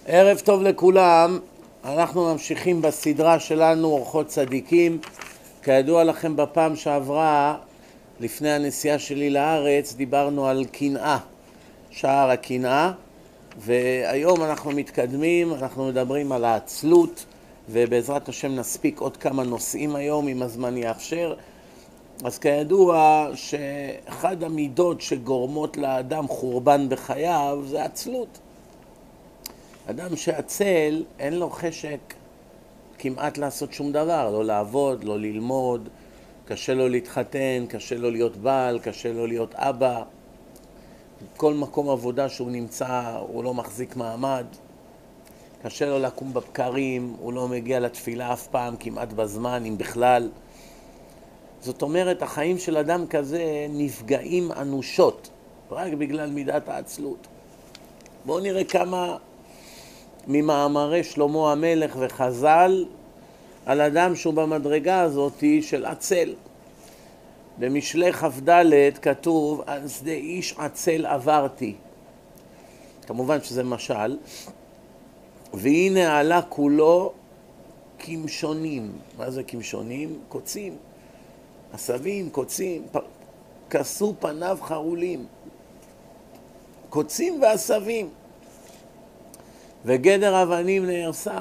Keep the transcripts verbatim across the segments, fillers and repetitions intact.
ערב טוב לכולם. אנחנו ממשיכים בסדרה שלנו אורחות צדיקים. כידוע לכם, בפעם שעברה לפני הנסיעה שלי לארץ דיברנו על קנאה, שער הקנאה, והיום אנחנו מתקדמים, אנחנו מדברים על העצלות, ובעזרת השם נספיק עוד כמה נושאים היום אם הזמן יאפשר. אז כידוע שאחד המידות שגורמות לאדם חורבן בחייו זה עצלות. אדם שעצל אין לו חשק כמעט לעשות שום דבר, לא לעבוד, לא ללמוד, קשה לו להתחתן, קשה לו להיות בעל, קשה לו להיות אבא. כל מקום עבודה שהוא נמצא הוא לא מחזיק מעמד, קשה לו לקום בבקרים, הוא לא מגיע לתפילה אף פעם כמעט בזמן, אם בכלל. זאת אומרת, החיים של אדם כזה נפגעים אנושות רק בגלל מידת העצלות. בואו נראה כמה ממאמרי שלמה המלך וחז"ל על אדם שהוא במדרגה הזאת של עצל. במשלי כ"ד כתוב, על שדה איש עצל עברתי. כמובן שזה משל. והנה עלה כולו כמשונים. מה זה כמשונים? קוצים. עשבים, קוצים, פ... כסו פניו חרולים. קוצים ועשבים. וגדר אבנים נהרסה.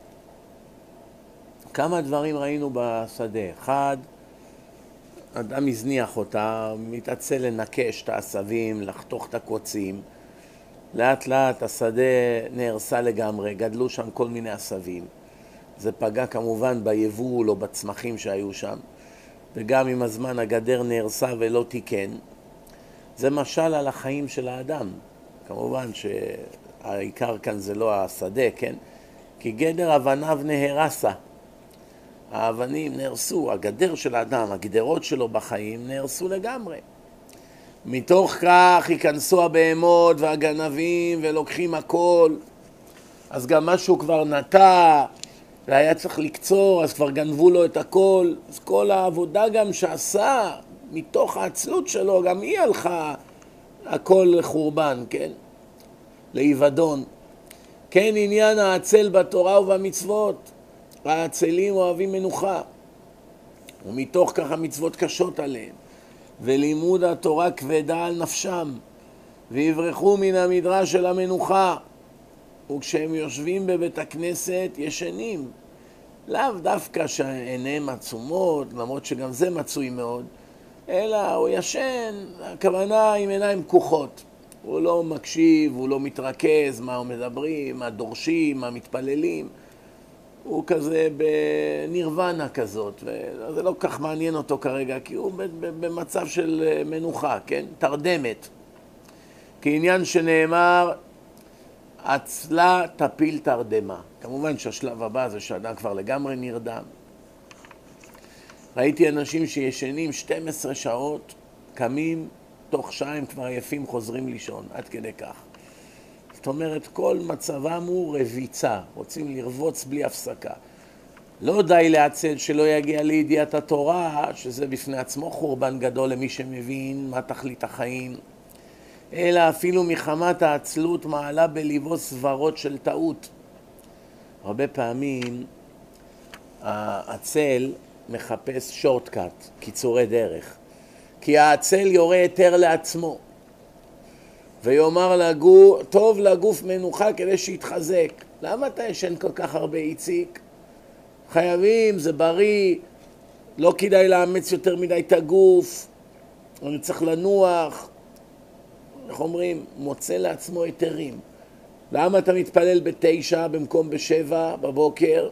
כמה דברים ראינו בשדה. אחד, אדם הזניח אותה, מתעצל לנקש את העשבים, לחתוך את הקוצים. לאט לאט השדה נהרסה לגמרי, גדלו שם כל מיני עשבים. זה פגע כמובן ביבול או בצמחים שהיו שם. וגם עם הזמן הגדר נהרסה ולא תיקן. זה משל על החיים של האדם. כמובן שהעיקר כאן זה לא השדה, כן? כי גדר אבניו נהרסה. האבנים נהרסו, הגדר של האדם, הגדרות שלו בחיים נהרסו לגמרי. מתוך כך ייכנסו הבהמות והגנבים ולוקחים הכל. אז גם משהו כבר נטע והיה צריך לקצור, אז כבר גנבו לו את הכל. אז כל העבודה גם שעשה מתוך העצלות שלו, גם היא הלכה הכל לחורבן, כן? לאיבדון. כן, עניין העצל בתורה ובמצוות. העצלים אוהבים מנוחה, ומתוך כך המצוות קשות עליהם, ולימוד התורה כבדה על נפשם, ויברחו מן המדרש של המנוחה, וכשהם יושבים בבית הכנסת ישנים, לאו דווקא שעיניהם עצומות, למרות שגם זה מצוי מאוד, אלא הוא ישן, הכוונה עם עיניים פקוחות, הוא לא מקשיב, הוא לא מתרכז מה הוא מדברים, מה דורשים, מה מתפללים, הוא כזה בנירוונה כזאת, וזה לא כך מעניין אותו כרגע, כי הוא במצב של מנוחה, כן? תרדמת. כעניין שנאמר, עצלה תפיל תרדמה. כמובן שהשלב הבא זה שאדם כבר לגמרי נרדם. ראיתי אנשים שישנים שתים עשרה שעות, קמים, תוך שעה הם כבר עייפים, חוזרים לישון, עד כדי כך. זאת אומרת, כל מצבם הוא רביצה, רוצים לרבוץ בלי הפסקה. לא די לעצל שלא יגיע לידיעת התורה, שזה בפני עצמו חורבן גדול למי שמבין מה תכלית החיים, אלא אפילו מחמת העצלות מעלה בליבו סברות של טעות. הרבה פעמים העצל מחפש שורטקאט, קיצורי דרך, כי העצל יורה היתר לעצמו. ויאמר לגוף, טוב לגוף מנוחה כדי שיתחזק. למה אתה ישן כל כך הרבה איציק? חייבים, זה בריא, לא כדאי לאמץ יותר מדי את הגוף, אני צריך לנוח. איך אומרים? מוצא לעצמו היתרים. למה אתה מתפלל בתשע במקום בשבע בבוקר?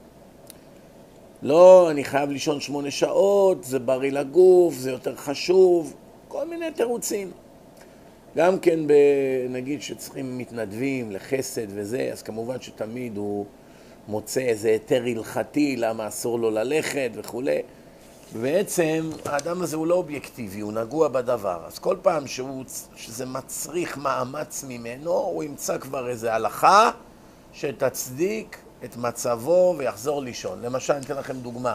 לא, אני חייב לישון שמונה שעות, זה בריא לגוף, זה יותר חשוב, כל מיני תירוצים. גם כן, נגיד שצריכים מתנדבים לחסד וזה, אז כמובן שתמיד הוא מוצא איזה היתר הלכתי, למה אסור לו ללכת וכו'. בעצם האדם הזה הוא לא אובייקטיבי, הוא נגוע בדבר. אז כל פעם שהוא, שזה מצריך מאמץ ממנו, הוא ימצא כבר איזה הלכה שתצדיק את מצבו ויחזור לישון. למשל, אני אתן לכם דוגמה.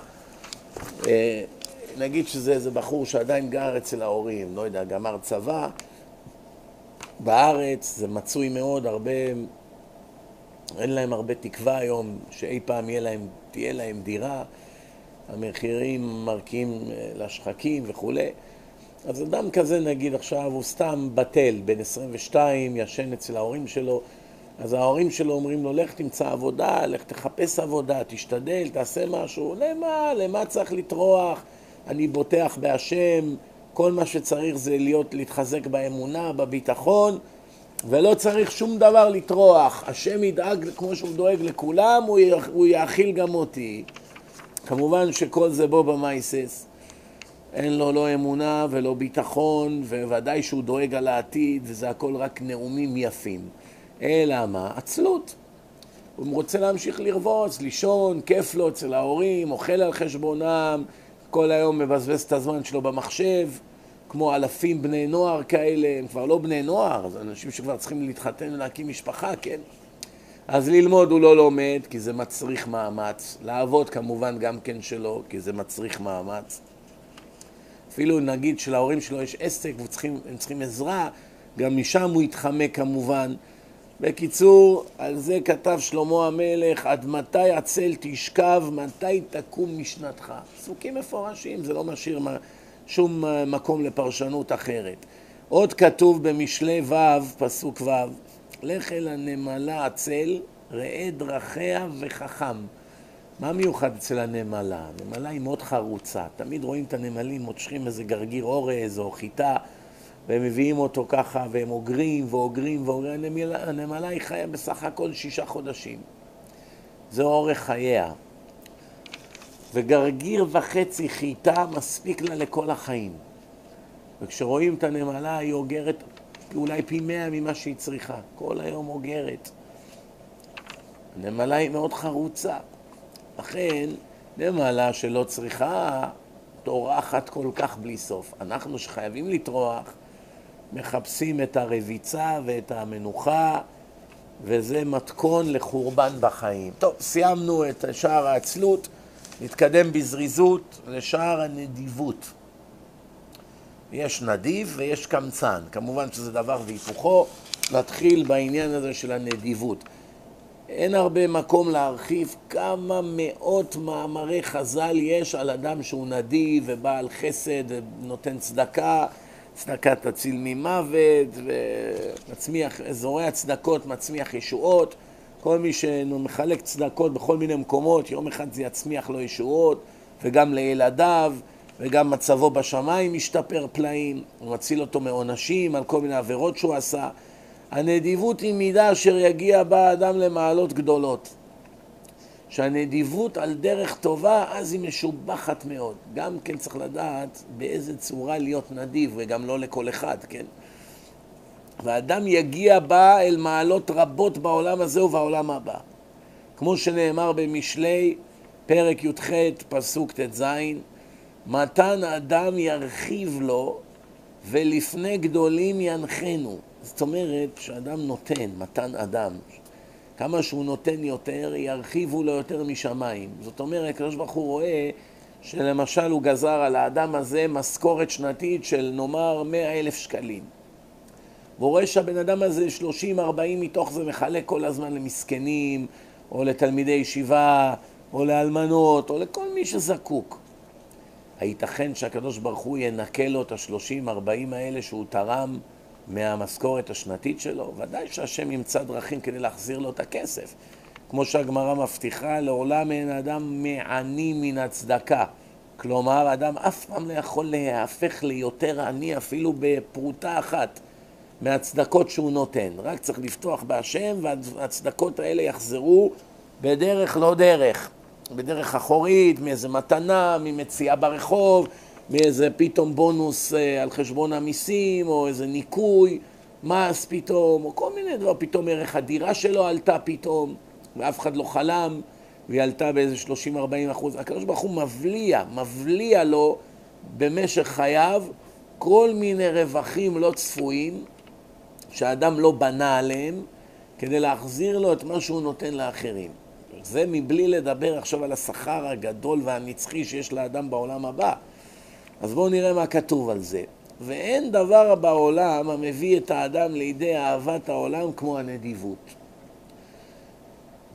נגיד שזה איזה בחור שעדיין גר אצל ההורים, לא יודע, גמר צבא, בארץ זה מצוי מאוד, הרבה אין להם הרבה תקווה היום שאי פעם יהיה להם, תהיה להם דירה, המחירים מרקיעים לשחקים וכו'. אז אדם כזה נגיד עכשיו הוא סתם בטל, בן עשרים ושתיים, ישן אצל ההורים שלו, אז ההורים שלו אומרים לו, לך תמצא עבודה, לך תחפש עבודה, תשתדל, תעשה משהו. למה? למה צריך לטרוח? אני בוטח בהשם, כל מה שצריך זה להיות, להתחזק באמונה, בביטחון, ולא צריך שום דבר לטרוח. השם ידאג כמו שהוא דואג לכולם, הוא יאכיל גם אותי. כמובן שכל זה בו במייסס. אין לו לא אמונה ולא ביטחון, וודאי שהוא דואג על העתיד, וזה הכל רק נאומים יפים. אלא מה? עצלות. הוא רוצה להמשיך לרבוץ, לישון, כיף לו אצל ההורים, אוכל על חשבונם, כל היום מבזבז את הזמן שלו במחשב, כמו אלפים בני נוער כאלה, הם כבר לא בני נוער, זה אנשים שכבר צריכים להתחתן ולהקים משפחה, כן? אז ללמוד הוא לא לומד, כי זה מצריך מאמץ. לעבוד כמובן גם כן שלא, כי זה מצריך מאמץ. אפילו נגיד שלהורים שלו יש עסק והם צריכים, צריכים עזרה, גם משם הוא יתחמק כמובן. בקיצור, על זה כתב שלמה המלך, עד מתי עצל תשכב, מתי תקום משנתך. פסוקים מפורשים, זה לא משאיר שום מקום לפרשנות אחרת. עוד כתוב במשלי ו', פסוק ו', לך אל הנמלה עצל, ראה דרכיה וחכם. מה מיוחד אצל הנמלה? הנמלה היא מאוד חרוצה. תמיד רואים את הנמלים מותשכים איזה גרגיר אורז או חיטה, והם מביאים אותו ככה, והם אוגרים ואוגרים ואוגרים. הנמלה, הנמלה היא חיה בסך הכל שישה חודשים. זה אורך חייה. וגרגיר וחצי חיטה מספיק לה לכל החיים. וכשרואים את הנמלה היא אוגרת אולי פי מאה ממה שהיא צריכה. כל היום אוגרת. הנמלה היא מאוד חרוצה. לכן, נמלה שלא צריכה, טורחת כל כך בלי סוף. אנחנו שחייבים לטרוח, מחפשים את הרביצה ואת המנוחה, וזה מתכון לחורבן בחיים. טוב, סיימנו את שער העצלות, נתקדם בזריזות לשער הנדיבות. יש נדיב ויש קמצן, כמובן שזה דבר והיפוכו, נתחיל בעניין הזה של הנדיבות. אין הרבה מקום להרחיב כמה מאות מאמרי חז"ל יש על אדם שהוא נדיב ובעל חסד ונותן צדקה, צדקה תציל ממוות ומצמיח, אזורי הצדקות מצמיח ישועות. כל מי שמחלק צדקות בכל מיני מקומות, יום אחד זה יצמיח לו ישועות, וגם לילדיו, וגם מצבו בשמיים משתפר פלאים, הוא מציל אותו מעונשים על כל מיני עבירות שהוא עשה. הנדיבות היא מידה אשר יגיע בה אדם למעלות גדולות. שהנדיבות על דרך טובה, אז היא משובחת מאוד. גם כן צריך לדעת באיזה צורה להיות נדיב, וגם לא לכל אחד, כן? והאדם יגיע בה אל מעלות רבות בעולם הזה ובעולם הבא. כמו שנאמר במשלי, פרק י"ח, פסוק ט"ז, מתן אדם ירחיב לו, ולפני גדולים ינחנו. זאת אומרת שאדם נותן, מתן אדם. כמה שהוא נותן יותר, ירחיבו לו יותר משמיים. זאת אומרת, הקדוש ברוך הוא רואה שלמשל הוא גזר על האדם הזה משכורת שנתית של נאמר מאה אלף שקלים. והוא רואה שהבן אדם הזה שלושים ארבעים מתוך זה מחלק כל הזמן למסכנים, או לתלמידי ישיבה, או לאלמנות, או לכל מי שזקוק. הייתכן שהקדוש ברוך הוא ינקה לו את ה-שלושים ארבעים האלה שהוא תרם מהמשכורת השנתית שלו? ודאי שהשם ימצא דרכים כדי להחזיר לו את הכסף. כמו שהגמרא מבטיחה, לעולם אין אדם מעני מן הצדקה. כלומר, אדם אף פעם לא יכול להפך ליותר עני אפילו בפרוטה אחת מהצדקות שהוא נותן. רק צריך לפתוח בהשם והצדקות האלה יחזרו בדרך לא דרך. בדרך אחורית, מאיזה מתנה, ממציאה ברחוב, מאיזה פתאום בונוס על חשבון המיסים, או איזה ניקוי, מס פתאום, או כל מיני דבר, פתאום ערך הדירה שלו עלתה פתאום, ואף אחד לא חלם, והיא עלתה באיזה שלושים ארבעים אחוז. הקדוש ברוך הוא מבליע, מבליע לו במשך חייו כל מיני רווחים לא צפויים, שהאדם לא בנה עליהם, כדי להחזיר לו את מה שהוא נותן לאחרים. זה מבלי לדבר עכשיו על השכר הגדול והנצחי שיש לאדם בעולם הבא. אז בואו נראה מה כתוב על זה. ואין דבר בעולם המביא את האדם לידי אהבת העולם כמו הנדיבות.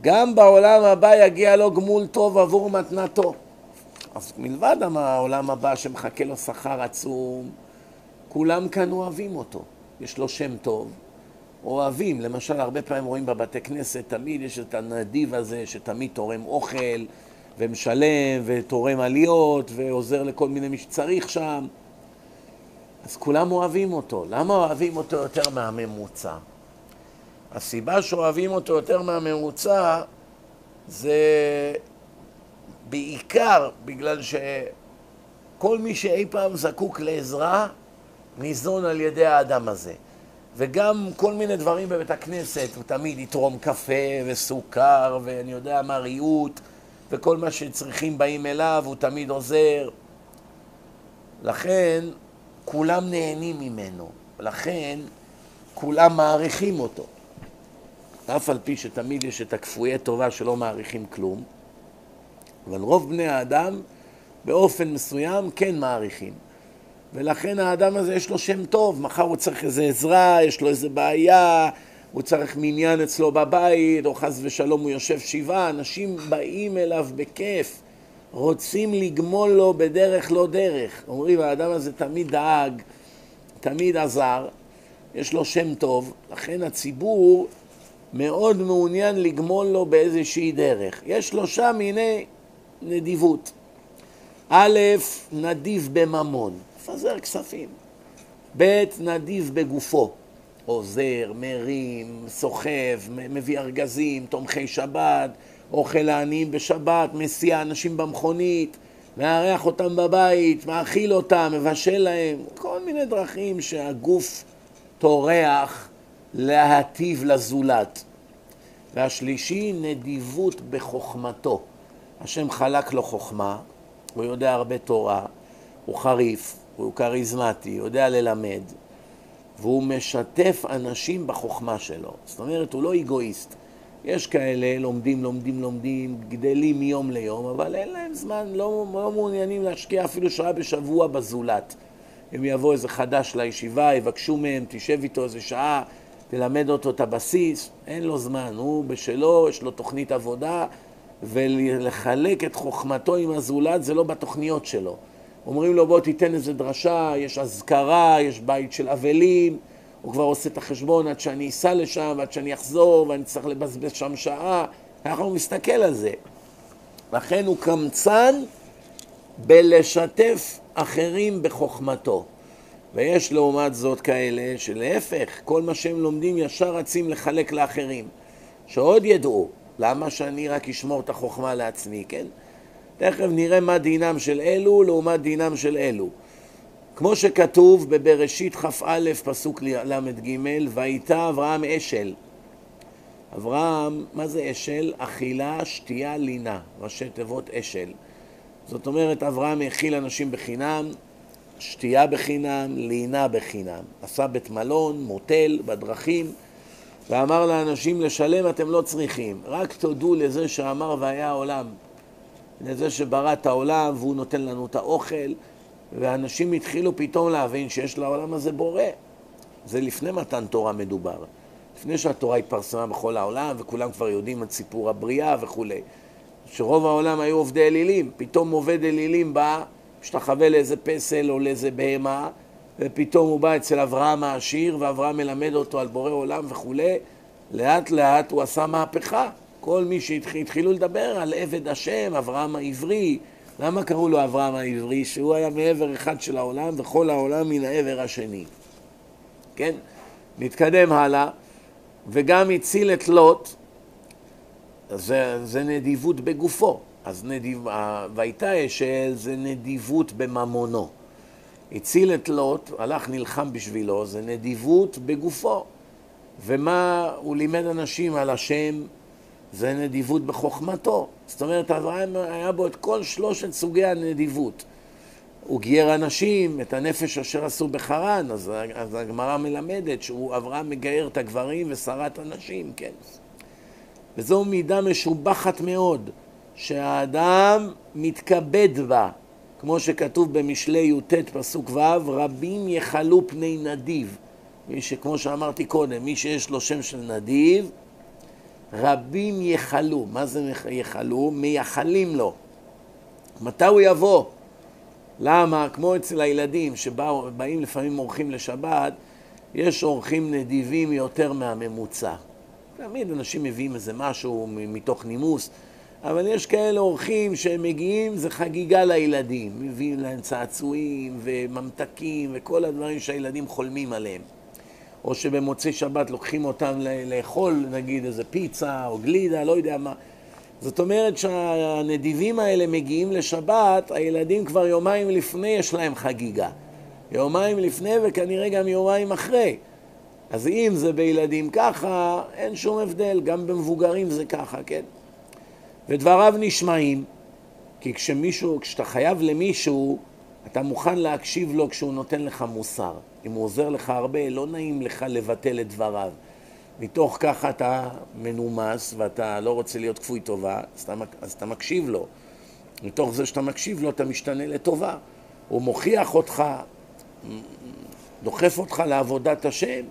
גם בעולם הבא יגיע לו גמול טוב עבור מתנתו. אז מלבד העולם הבא שמחכה לו שכר עצום, כולם כאן אוהבים אותו. יש לו שם טוב. אוהבים, למשל, הרבה פעמים רואים בבתי כנסת, תמיד יש את הנדיב הזה שתמיד תורם אוכל ומשלם ותורם עליות ועוזר לכל מיני מי שצריך שם. אז כולם אוהבים אותו. למה אוהבים אותו יותר מהממוצע? הסיבה שאוהבים אותו יותר מהממוצע זה בעיקר בגלל שכל מי שאי פעם זקוק לעזרה ניזון על ידי האדם הזה. וגם כל מיני דברים בבית הכנסת, הוא תמיד יתרום קפה וסוכר ואני יודע מה, ריהוט, וכל מה שצריכים באים אליו, הוא תמיד עוזר. לכן כולם נהנים ממנו, לכן כולם מעריכים אותו. אף על פי שתמיד יש את הכפויי טובה שלא מעריכים כלום, אבל רוב בני האדם באופן מסוים כן מעריכים. ולכן האדם הזה יש לו שם טוב, מחר הוא צריך איזה עזרה, יש לו איזה בעיה, הוא צריך מניין אצלו בבית, או חס ושלום הוא יושב שבעה, אנשים באים אליו בכיף, רוצים לגמול לו בדרך לא דרך. אומרים, האדם הזה תמיד דאג, תמיד עזר, יש לו שם טוב, לכן הציבור מאוד מעוניין לגמול לו באיזושהי דרך. יש שלושה מיני נדיבות. א', נדיב בממון, מפזר כספים. ב', נדיב בגופו, עוזר, מרים, סוחב, מביא ארגזים, תומכי שבת, אוכל לעניים בשבת, מסיע אנשים במכונית, מארח אותם בבית, מאכיל אותם, מבשל להם, כל מיני דרכים שהגוף טורח להטיב לזולת. והשלישי, נדיבות בחוכמתו. השם חלק לו חוכמה, הוא יודע הרבה תורה, הוא חריף, הוא קריזמטי, יודע ללמד, והוא משתף אנשים בחוכמה שלו. זאת אומרת, הוא לא אגואיסט. יש כאלה, לומדים, לומדים, לומדים, גדלים מיום ליום, אבל אין להם זמן, לא, לא מעוניינים להשקיע אפילו שעה בשבוע בזולת. אם יבוא איזה חדש לישיבה, יבקשו מהם, תשב איתו איזה שעה, תלמד אותו את הבסיס, אין לו זמן, הוא בשלו, יש לו תוכנית עבודה, ולחלק את חוכמתו עם הזולת זה לא בתוכניות שלו. אומרים לו בוא תיתן איזה דרשה, יש אזכרה, יש בית של אבלים, הוא כבר עושה את החשבון עד שאני אסע לשם, עד שאני אחזור ואני צריך לבזבז שם שעה, אנחנו מסתכל על זה. לכן הוא קמצן בלשתף אחרים בחוכמתו. ויש לעומת זאת כאלה שלהפך, כל מה שהם לומדים ישר רצים לחלק לאחרים. שעוד ידעו, למה שאני רק אשמור את החוכמה לעצמי, כן? תכף נראה מה דינם של אלו לעומת דינם של אלו. כמו שכתוב בבראשית כ"א פסוק למ"ג, והייתה אברהם אשל. אברהם, מה זה אשל? אכילה, שתייה, לינה, ראשי תיבות אשל. זאת אומרת, אברהם האכיל אנשים בחינם, שתייה בחינם, לינה בחינם. עשה בית מלון, מוטל, בדרכים, ואמר לאנשים לשלם אתם לא צריכים, רק תודו לזה שאמר והיה העולם, לזה שברא את העולם והוא נותן לנו את האוכל, ואנשים התחילו פתאום להבין שיש לעולם הזה בורא. זה לפני מתן תורה מדובר, לפני שהתורה התפרסמה בכל העולם וכולם כבר יודעים את סיפור הבריאה וכו'. שרוב העולם היו עובדי אלילים, פתאום עובד אלילים בא, משתחווה לאיזה פסל או לאיזה בהמה, ופתאום הוא בא אצל אברהם העשיר, ואברהם מלמד אותו על בורא עולם וכו'. לאט לאט הוא עשה מהפכה. כל מי שהתחילו לדבר על עבד השם, אברהם העברי. למה קראו לו אברהם העברי? שהוא היה מעבר אחד של העולם, וכל העולם מן העבר השני. כן? נתקדם הלאה. וגם הציל את לוט, זה, זה נדיבות בגופו. אז נדיב, והייתה אשל זה נדיבות בממונו. הציל את לוט, הלך נלחם בשבילו, זה נדיבות בגופו. ומה הוא לימד אנשים על השם, זה נדיבות בחוכמתו. זאת אומרת, אברהם היה בו את כל שלושת סוגי הנדיבות. הוא גייר אנשים, את הנפש אשר עשו בחרן, אז, אז הגמרא מלמדת שהוא אברהם מגייר את הגברים ושרת אנשים, כן. וזו מידה משובחת מאוד, שהאדם מתכבד בה. כמו שכתוב במשלי י"ט פסוק ו', רבים יחלו פני נדיב. מי שכמו שאמרתי קודם, מי שיש לו שם של נדיב, רבים יחלו. מה זה יחלו? מייחלים לו. מתי הוא יבוא? למה? כמו אצל הילדים שבאים לפעמים אורחים לשבת, יש אורחים נדיבים יותר מהממוצע. תמיד אנשים מביאים איזה משהו מתוך נימוס, אבל יש כאלה אורחים שהם מגיעים, זה חגיגה לילדים. מביאים להם צעצועים וממתקים וכל הדברים שהילדים חולמים עליהם. או שבמוצאי שבת לוקחים אותם לאכול, נגיד איזה פיצה או גלידה, לא יודע מה. זאת אומרת שהנדיבים האלה מגיעים לשבת, הילדים כבר יומיים לפני יש להם חגיגה. יומיים לפני וכנראה גם יומיים אחרי. אז אם זה בילדים ככה, אין שום הבדל, גם במבוגרים זה ככה, כן? ודבריו נשמעים, כי כשמישהו, כשאתה חייב למישהו, אתה מוכן להקשיב לו כשהוא נותן לך מוסר. אם הוא עוזר לך הרבה, לא נעים לך לבטל את דבריו. מתוך ככה אתה מנומס ואתה לא רוצה להיות כפוי טובה, אז אתה, אז אתה מקשיב לו. מתוך זה שאתה מקשיב לו, אתה משתנה לטובה. הוא מוכיח אותך, דוחף אותך לעבודת השם,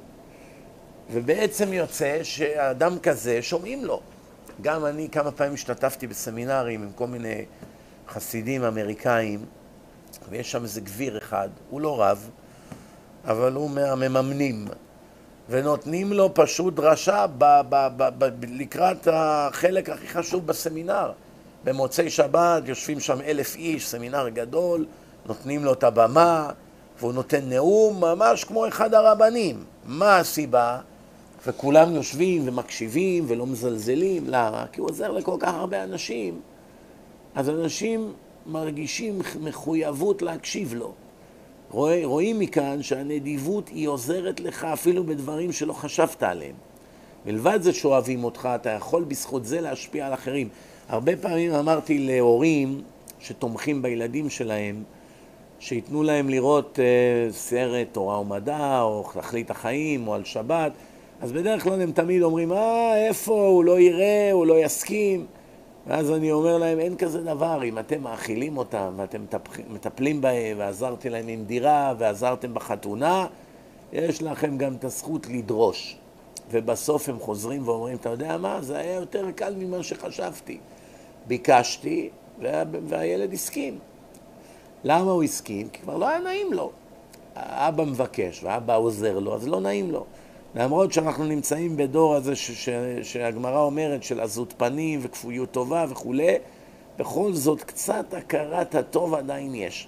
ובעצם יוצא שאדם כזה שומעים לו. גם אני כמה פעמים השתתפתי בסמינרים עם כל מיני חסידים אמריקאים, ויש שם איזה גביר אחד, הוא לא רב, אבל הוא מהמממנים, ונותנים לו פשוט דרשה ב- ב- ב- ב- לקראת החלק הכי חשוב בסמינר. במוצאי שבת יושבים שם אלף איש, סמינר גדול, נותנים לו את הבמה, והוא נותן נאום ממש כמו אחד הרבנים. מה הסיבה? וכולם יושבים ומקשיבים ולא מזלזלים. למה? כי הוא עוזר לכל כך הרבה אנשים. אז אנשים מרגישים מחויבות להקשיב לו. רואים, רואים מכאן שהנדיבות היא עוזרת לך אפילו בדברים שלא חשבת עליהם. מלבד זה שאוהבים אותך, אתה יכול בזכות זה להשפיע על אחרים. הרבה פעמים אמרתי להורים שתומכים בילדים שלהם, שיתנו להם לראות uh, סרט תורה ומדע, או תכלית החיים, או על שבת, אז בדרך כלל הם תמיד אומרים, אה, איפה, הוא לא יראה, הוא לא יסכים. ואז אני אומר להם, אין כזה דבר, אם אתם מאכילים אותם, ואתם מטפלים בהם, ועזרתי להם עם דירה, ועזרתם בחתונה, יש לכם גם את הזכות לדרוש. ובסוף הם חוזרים ואומרים, אתה יודע מה, זה היה יותר קל ממה שחשבתי. ביקשתי, וה... והילד הסכים. למה הוא הסכים? כי כבר לא היה נעים לו. האבא מבקש, והאבא עוזר לו, אז לא נעים לו. למרות שאנחנו נמצאים בדור הזה ש- ש- שהגמרא אומרת של עזות פנים וכפויות טובה וכו', בכל זאת קצת הכרת הטוב עדיין יש.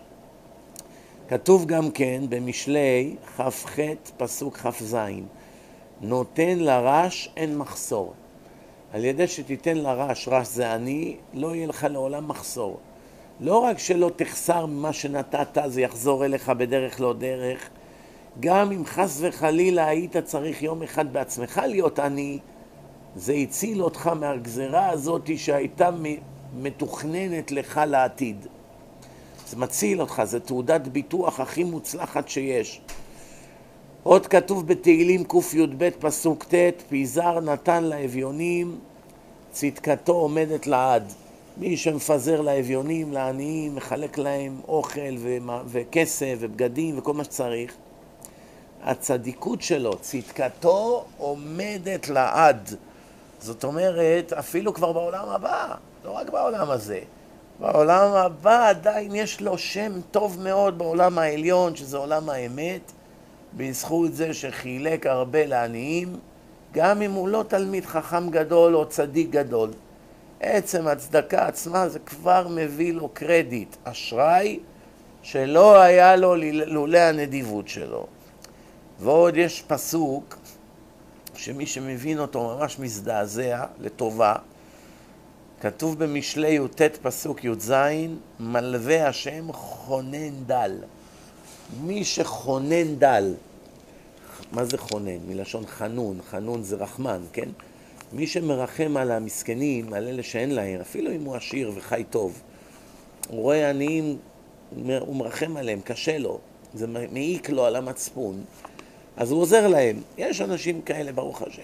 כתוב גם כן במשלי כ"ח פסוק כ"ז, נותן לרש אין מחסור. על ידי שתיתן לרש, רש זה אני, לא יהיה לך לעולם מחסור. לא רק שלא תחסר ממה שנתת, זה יחזור אליך בדרך לא דרך, גם אם חס וחלילה היית צריך יום אחד בעצמך להיות עני, זה הציל אותך מהגזרה הזאת שהייתה מתוכננת לך לעתיד. זה מציל אותך, זה תעודת ביטוח הכי מוצלחת שיש. עוד כתוב בתהילים קי"ב פסוק ט', פיזר נתן לאביונים, צדקתו עומדת לעד. מי שמפזר לאביונים, לעניים, מחלק להם אוכל וכסף ובגדים וכל מה שצריך, הצדיקות שלו, צדקתו עומדת לעד. זאת אומרת, אפילו כבר בעולם הבא, לא רק בעולם הזה. בעולם הבא עדיין יש לו שם טוב מאוד בעולם העליון, שזה עולם האמת, בזכות זה שחילק הרבה לעניים, גם אם הוא לא תלמיד חכם גדול או צדיק גדול. עצם הצדקה עצמה זה כבר מביא לו קרדיט, אשראי, שלא היה לו לולא הנדיבות שלו. ועוד יש פסוק שמי שמבין אותו ממש מזדעזע לטובה. כתוב במשלי י"ט פסוק י"ז, מלווה השם חונן דל. מי שחונן דל, מה זה חונן? מלשון חנון, חנון זה רחמן, כן? מי שמרחם על המסכנים, על אלה שאין להם, אפילו אם הוא עשיר וחי טוב, הוא רואה עניים, הוא מרחם עליהם, קשה לו, זה מעיק לו על המצפון, אז הוא עוזר להם. יש אנשים כאלה, ברוך השם.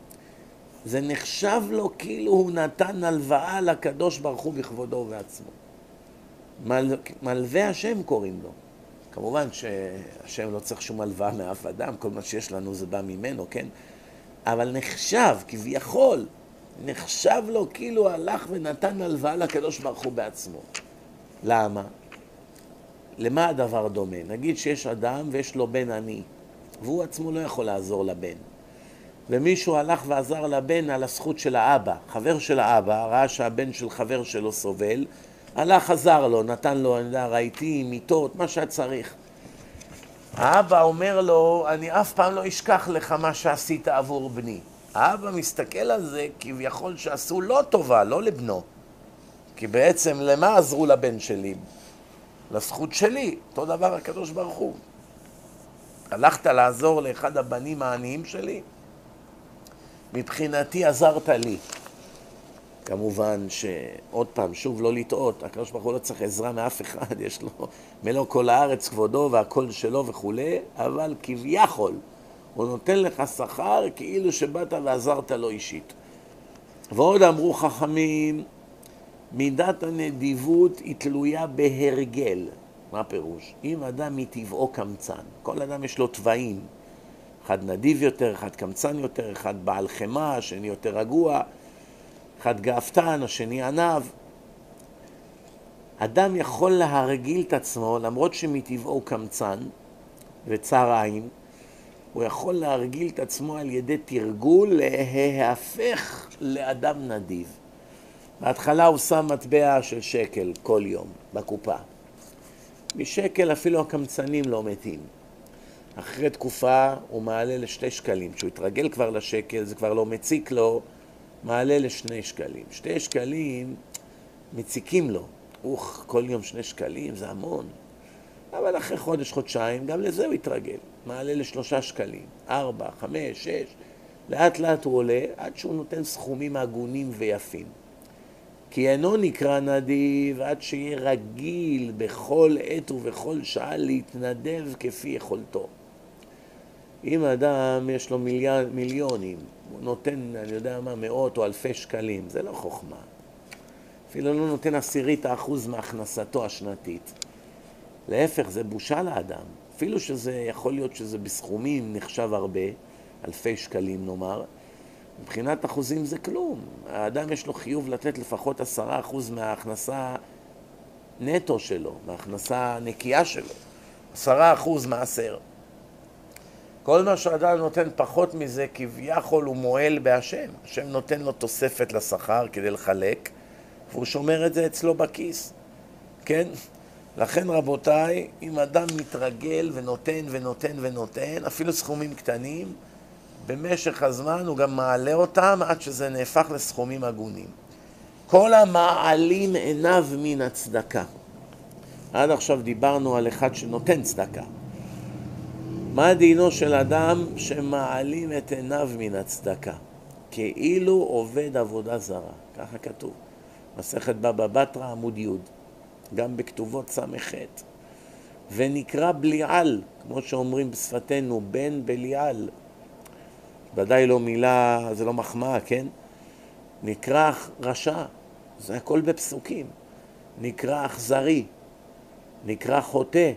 זה נחשב לו כאילו הוא נתן הלוואה לקדוש ברוך הוא בכבודו ובעצמו. מל... מלווה השם קוראים לו. כמובן שהשם לא צריך שום הלוואה מאף אדם, כל מה שיש לנו זה בא ממנו, כן? אבל נחשב, כביכול, נחשב לו כאילו הלך ונתן הלוואה לקדוש ברוך הוא בעצמו. למה? למה הדבר דומה? נגיד שיש אדם ויש לו בן עני, והוא עצמו לא יכול לעזור לבן. ומישהו הלך ועזר לבן על הזכות של האבא. חבר של האבא ראה שהבן של חבר שלו סובל, הלך עזר לו, נתן לו, אני יודע, רהיטים, מיטות, מה שאת צריך. האבא אומר לו, אני אף פעם לא אשכח לך מה שעשית עבור בני. האבא מסתכל על זה כביכול שעשו לא טובה, לא לבנו. כי בעצם למה עזרו לבן שלי? לזכות שלי, אותו דבר הקדוש ברוך הוא. הלכת לעזור לאחד הבנים העניים שלי? מבחינתי עזרת לי. כמובן שעוד פעם, שוב לא לטעות, הקדוש ברוך הוא לא צריך עזרה מאף אחד, יש לו מלוא כל הארץ כבודו והכל שלו וכו', אבל כביכול הוא נותן לך שכר כאילו שבאת ועזרת לו אישית. ועוד אמרו חכמים, מידת הנדיבות היא תלויה בהרגל. מה פירוש? אם אדם מטבעו קמצן, כל אדם יש לו טבעים, אחד נדיב יותר, אחד קמצן יותר, אחד בעל חמה, השני יותר רגוע, אחד גאוותן, השני ענב. אדם יכול להרגיל את עצמו, למרות שמטבעו קמצן וצר עין, הוא יכול להרגיל את עצמו על ידי תרגול להפך לאדם נדיב. בהתחלה הוא שם מטבע של שקל כל יום בקופה. משקל אפילו הקמצנים לא מתים. אחרי תקופה הוא מעלה לשתי שקלים. כשהוא התרגל כבר לשקל, זה כבר לא מציק לו, מעלה לשני שקלים. שתי שקלים מציקים לו. אוח, כל יום שני שקלים, זה המון. אבל אחרי חודש, חודשיים, גם לזה הוא התרגל. מעלה לשלושה שקלים, ארבע, חמש, שש. לאט לאט הוא עולה עד שהוא נותן סכומים הגונים ויפים. כי אינו נקרא נדיב עד שיהיה רגיל בכל עת ובכל שעה להתנדב כפי יכולתו. אם אדם יש לו מיליון, מיליונים, הוא נותן, אני יודע מה, מאות או אלפי שקלים, זה לא חוכמה. אפילו לא נותן עשירית האחוז מהכנסתו השנתית. להפך, זה בושה לאדם. אפילו שזה יכול להיות שזה בסכומים נחשב הרבה, אלפי שקלים נאמר, מבחינת אחוזים זה כלום. האדם יש לו חיוב לתת לפחות עשרה אחוז מההכנסה נטו שלו, מההכנסה נקייה שלו. עשרה אחוז מעשר. כל מה שאדם נותן פחות מזה, כביכול הוא מועל בהשם. השם נותן לו תוספת לשכר כדי לחלק, והוא שומר את זה אצלו בכיס. כן? לכן רבותיי, אם אדם מתרגל ונותן ונותן ונותן, אפילו סכומים קטנים, במשך הזמן הוא גם מעלה אותם עד שזה נהפך לסכומים הגונים. כל המעלים עיניו מן הצדקה. עד עכשיו דיברנו על אחד שנותן צדקה. מה דינו של אדם שמעלים את עיניו מן הצדקה? כאילו עובד עבודה זרה. ככה כתוב. מסכת בבא בתרא עמוד י', גם בכתובות סמ"ח. ונקרא בליעל, כמו שאומרים בשפתנו, בן בליעל. ודאי לא מילה, זה לא מחמאה, כן? נקרא רשע, זה הכל בפסוקים. נקרא אכזרי, נקרא חוטא,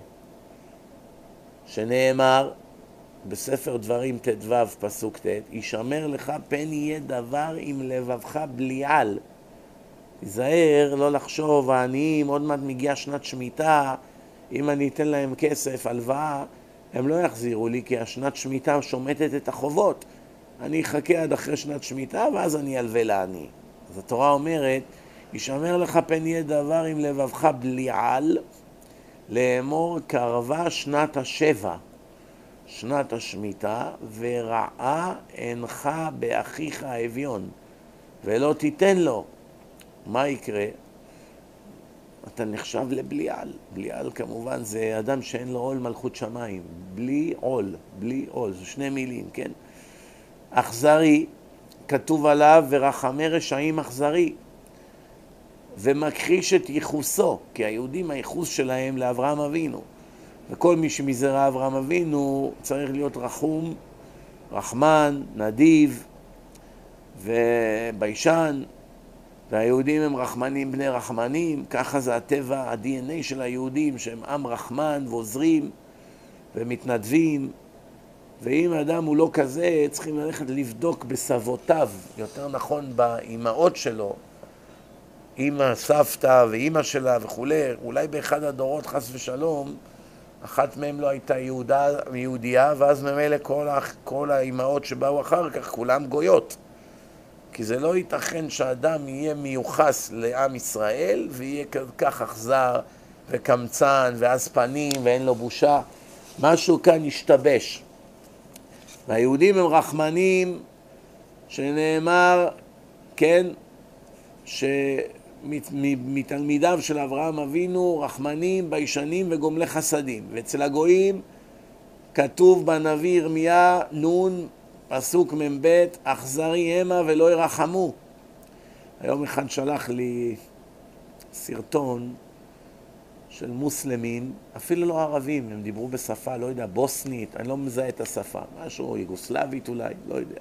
שנאמר בספר דברים ט"ו פסוק ט', ישמר לך פן יהיה דבר עם לבבך בליעל. תיזהר לא לחשוב, העניים, עוד מעט מגיעה שנת שמיטה, אם אני אתן להם כסף, הלוואה, הם לא יחזירו לי, כי השנת שמיטה שומטת את החובות. אני אחכה עד אחרי שנת שמיטה, ואז אני אלווה לעני. אז התורה אומרת, ישמר לך פן יהיה דבר עם לבבך בליעל, לאמור קרבה שנת השבע, שנת השמיטה, ורעה אינך באחיך האביון, ולא תיתן לו. מה יקרה? אתה נחשב לבליעל. בליעל כמובן זה אדם שאין לו עול מלכות שמיים. בלי עול, בלי עול, זה שני מילים, כן? אכזרי, כתוב עליו, ורחמי רשעים אכזרי, ומכחיש את ייחוסו, כי היהודים הייחוס שלהם לאברהם אבינו, וכל מי שמזרע אברהם אבינו צריך להיות רחום, רחמן, נדיב וביישן, והיהודים הם רחמנים בני רחמנים. ככה זה הטבע, ה-די אן איי של היהודים, שהם עם רחמן ועוזרים ומתנדבים ואם אדם הוא לא כזה, צריכים ללכת לבדוק בסבותיו, יותר נכון באימהות שלו, אמא, סבתא ואמא שלה וכו', אולי באחד הדורות חס ושלום, אחת מהם לא הייתה יהודה, יהודייה, ואז ממילא כל, כל האימהות שבאו אחר כך, כולם גויות. כי זה לא ייתכן שאדם יהיה מיוחס לעם ישראל, ויהיה כך אכזר וקמצן ואז פנים ואין לו בושה. משהו כאן ישתבש. והיהודים הם רחמנים, שנאמר, כן, שמתלמידיו של אברהם אבינו, רחמנים, ביישנים וגומלי חסדים. ואצל הגויים כתוב בנביא ירמיה, נון, פסוק מב', אכזרי המה ולא ירחמו. היום אחד שלח לי סרטון של מוסלמים, אפילו לא ערבים, הם דיברו בשפה, לא יודע, בוסנית, אני לא מזהה את השפה, משהו יוגוסלבית אולי, לא יודע.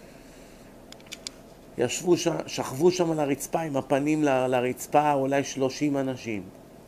ישבו שם, שכבו שם על הרצפה עם הפנים ל, לרצפה, אולי שלושים אנשים.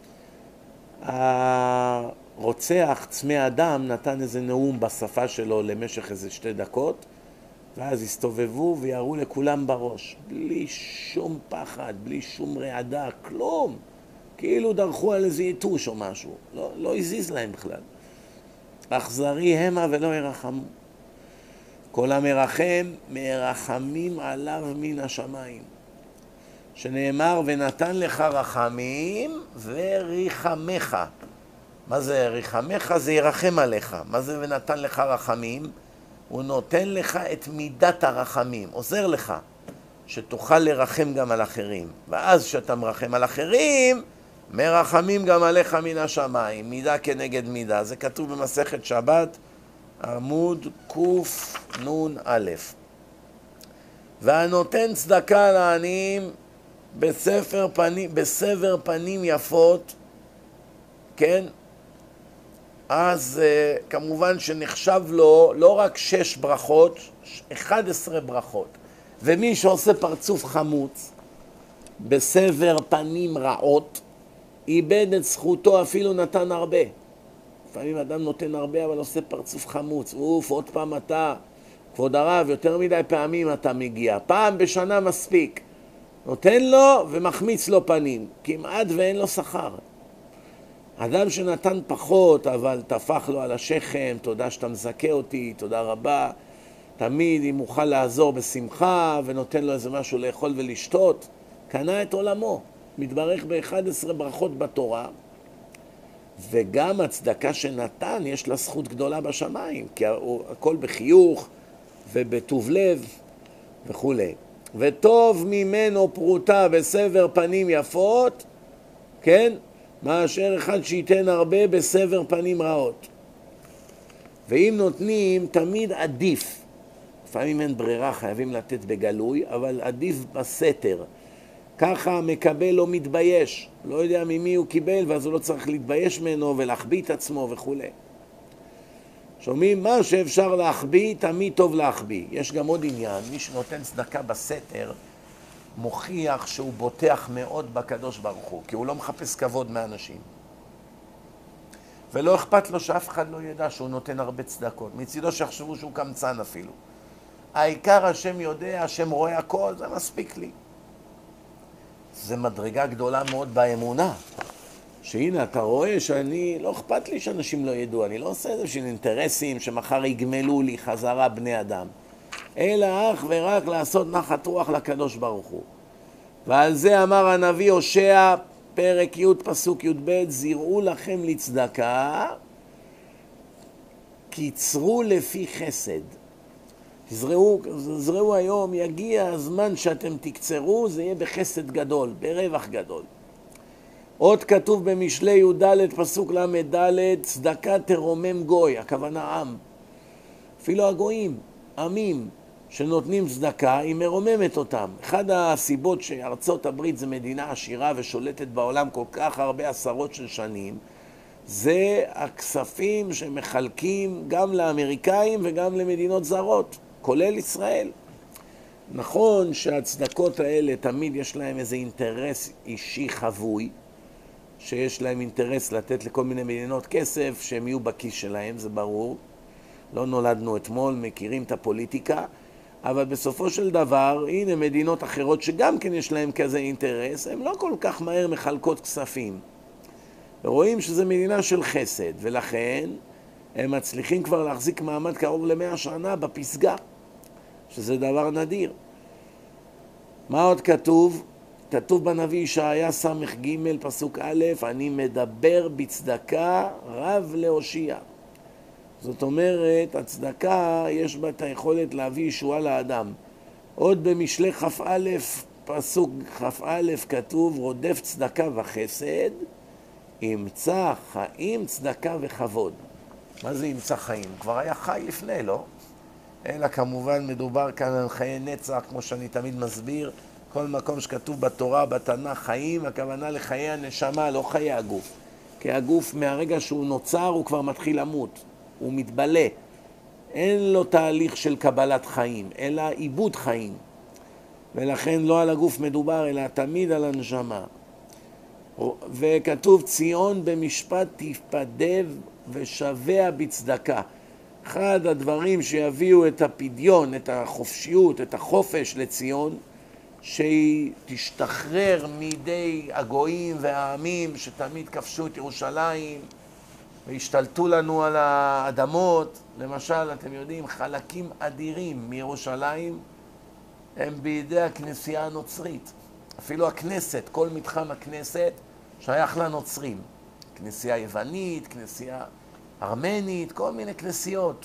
הרוצח, צמא אדם, נתן איזה נאום בשפה שלו למשך איזה שתי דקות, ואז הסתובבו ויראו לכולם בראש, בלי שום פחד, בלי שום רעדה, כלום. כאילו דרכו על איזה יתוש או משהו, לא, לא הזיז להם בכלל. אכזרי המה ולא ירחמו. כל המרחם, מרחמים עליו מן השמיים. שנאמר, ונתן לך רחמים וריחמך. מה זה ריחמך? זה ירחם עליך. מה זה ונתן לך רחמים? הוא נותן לך את מידת הרחמים, עוזר לך, שתוכל לרחם גם על אחרים. ואז שאתה מרחם על אחרים, מרחמים גם עליך מן השמיים, מידה כנגד מידה. זה כתוב במסכת שבת, עמוד קנ"א. והנותן צדקה לעניים בספר פנים, בסבר פנים יפות, כן? אז uh, כמובן שנחשב לו לא רק שש ברכות, אחד עשרה ברכות. ומי שעושה פרצוף חמוץ בסבר פנים רעות, איבד את זכותו, אפילו נתן הרבה. לפעמים אדם נותן הרבה, אבל עושה פרצוף חמוץ. אוף, עוד פעם אתה, כבוד הרב, יותר מדי פעמים אתה מגיע. פעם בשנה מספיק. נותן לו ומחמיץ לו פנים. כמעט ואין לו שכר. אדם שנתן פחות, אבל תפח לו על השכם, תודה שאתה מזכה אותי, תודה רבה. תמיד אם מוכל לעזור בשמחה, ונותן לו איזה משהו לאכול ולשתות, קנה את עולמו. מתברך ב-אחת עשרה ברכות בתורה, וגם הצדקה שנתן יש לה זכות גדולה בשמיים, כי הכל בחיוך ובטוב לב וכו'. וטוב ממנו פרוטה בסבר פנים יפות, כן? מאשר אחד שייתן הרבה בסבר פנים רעות. ואם נותנים, תמיד עדיף. לפעמים אין ברירה, חייבים לתת בגלוי, אבל עדיף בסתר. ככה מקבל לא מתבייש, לא יודע ממי הוא קיבל, ואז הוא לא צריך להתבייש ממנו ולהחביא את עצמו וכו'. שומעים? מה שאפשר להחביא, תמיד טוב להחביא. יש גם עוד עניין, מי שנותן צדקה בסתר, מוכיח שהוא בוטח מאוד בקדוש ברוך הוא, כי הוא לא מחפש כבוד מאנשים. ולא אכפת לו שאף אחד לא ידע שהוא נותן הרבה צדקות. מצידו שיחשבו שהוא קמצן אפילו. העיקר השם יודע, השם רואה הכל, זה מספיק לי. זה מדרגה גדולה מאוד באמונה. שהנה, אתה רואה שאני, לא אכפת לי שאנשים לא ידעו, אני לא עושה את זה בשביל אינטרסים שמחר יגמלו לי חזרה בני אדם. אלא אך ורק לעשות נחת רוח לקדוש ברוך הוא. ועל זה אמר הנביא הושע, פרק י' פסוק י' ב', זירעו לכם לצדקה, קיצרו לפי חסד. זרעו, זרעו היום, יגיע הזמן שאתם תקצרו, זה יהיה בחסד גדול, ברווח גדול. עוד כתוב במשלי י"ד פסוק ל"ד, צדקה תרומם גוי, הכוונה עם. אפילו הגויים, עמים שנותנים צדקה, היא מרוממת אותם. אחד הסיבות שארצות הברית זה מדינה עשירה ושולטת בעולם כל כך הרבה עשרות של שנים, זה הכספים שמחלקים גם לאמריקאים וגם למדינות זרות, כולל ישראל. נכון שהצדקות האלה תמיד יש להם איזה אינטרס אישי חבוי, שיש להם אינטרס לתת לכל מיני מדינות כסף שהם יהיו בכיס שלהם, זה ברור. לא נולדנו אתמול, מכירים את הפוליטיקה, אבל בסופו של דבר, הנה מדינות אחרות שגם כן יש להם כזה אינטרס, הן לא כל כך מהר מחלקות כספים. ורואים שזו מדינה של חסד, ולכן הם מצליחים כבר להחזיק מעמד קרוב למאה שנה בפסגה, שזה דבר נדיר. מה עוד כתוב? כתוב בנביא ישעיה סמך ג' פסוק א', אני מדבר בצדקה רב להושיע. זאת אומרת, הצדקה יש בה את היכולת להביא ישועה לאדם. עוד במשלי כ"א, פסוק כ"א כתוב, רודף צדקה וחסד, ימצא חיים, צדקה וכבוד. מה זה ימצא חיים? כבר היה חי לפני, לא? אלא כמובן מדובר כאן על חיי נצח, כמו שאני תמיד מסביר. כל מקום שכתוב בתורה, בתנ"ך, חיים, הכוונה לחיי הנשמה, לא חיי הגוף. כי הגוף מהרגע שהוא נוצר הוא כבר מתחיל למות, הוא מתבלה. אין לו תהליך של קבלת חיים, אלא עיבוד חיים. ולכן לא על הגוף מדובר, אלא תמיד על הנשמה. וכתוב ציון במשפט תפדה ושבע בצדקה. אחד הדברים שיביאו את הפדיון, את החופשיות, את החופש לציון, שהיא תשתחרר מידי הגויים והעמים שתמיד כבשו את ירושלים והשתלטו לנו על האדמות. למשל, אתם יודעים, חלקים אדירים מירושלים הם בידי הכנסייה הנוצרית. אפילו הכנסת, כל מתחם הכנסת שייך לנוצרים. כנסייה יוונית, כנסייה ארמנית, כל מיני כנסיות.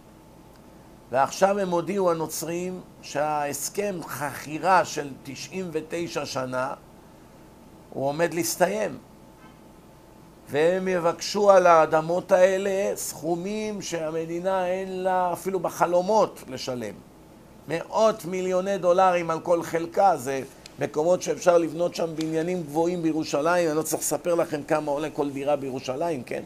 ועכשיו הם הודיעו הנוצרים שההסכם חכירה של תשעים ותשע שנה הוא עומד להסתיים. והם יבקשו על האדמות האלה סכומים שהמדינה אין לה אפילו בחלומות לשלם. מאות מיליוני דולרים על כל חלקה, זה מקומות שאפשר לבנות שם בניינים גבוהים בירושלים. אני לא צריך לספר לכם כמה עולה כל דירה בירושלים, כן?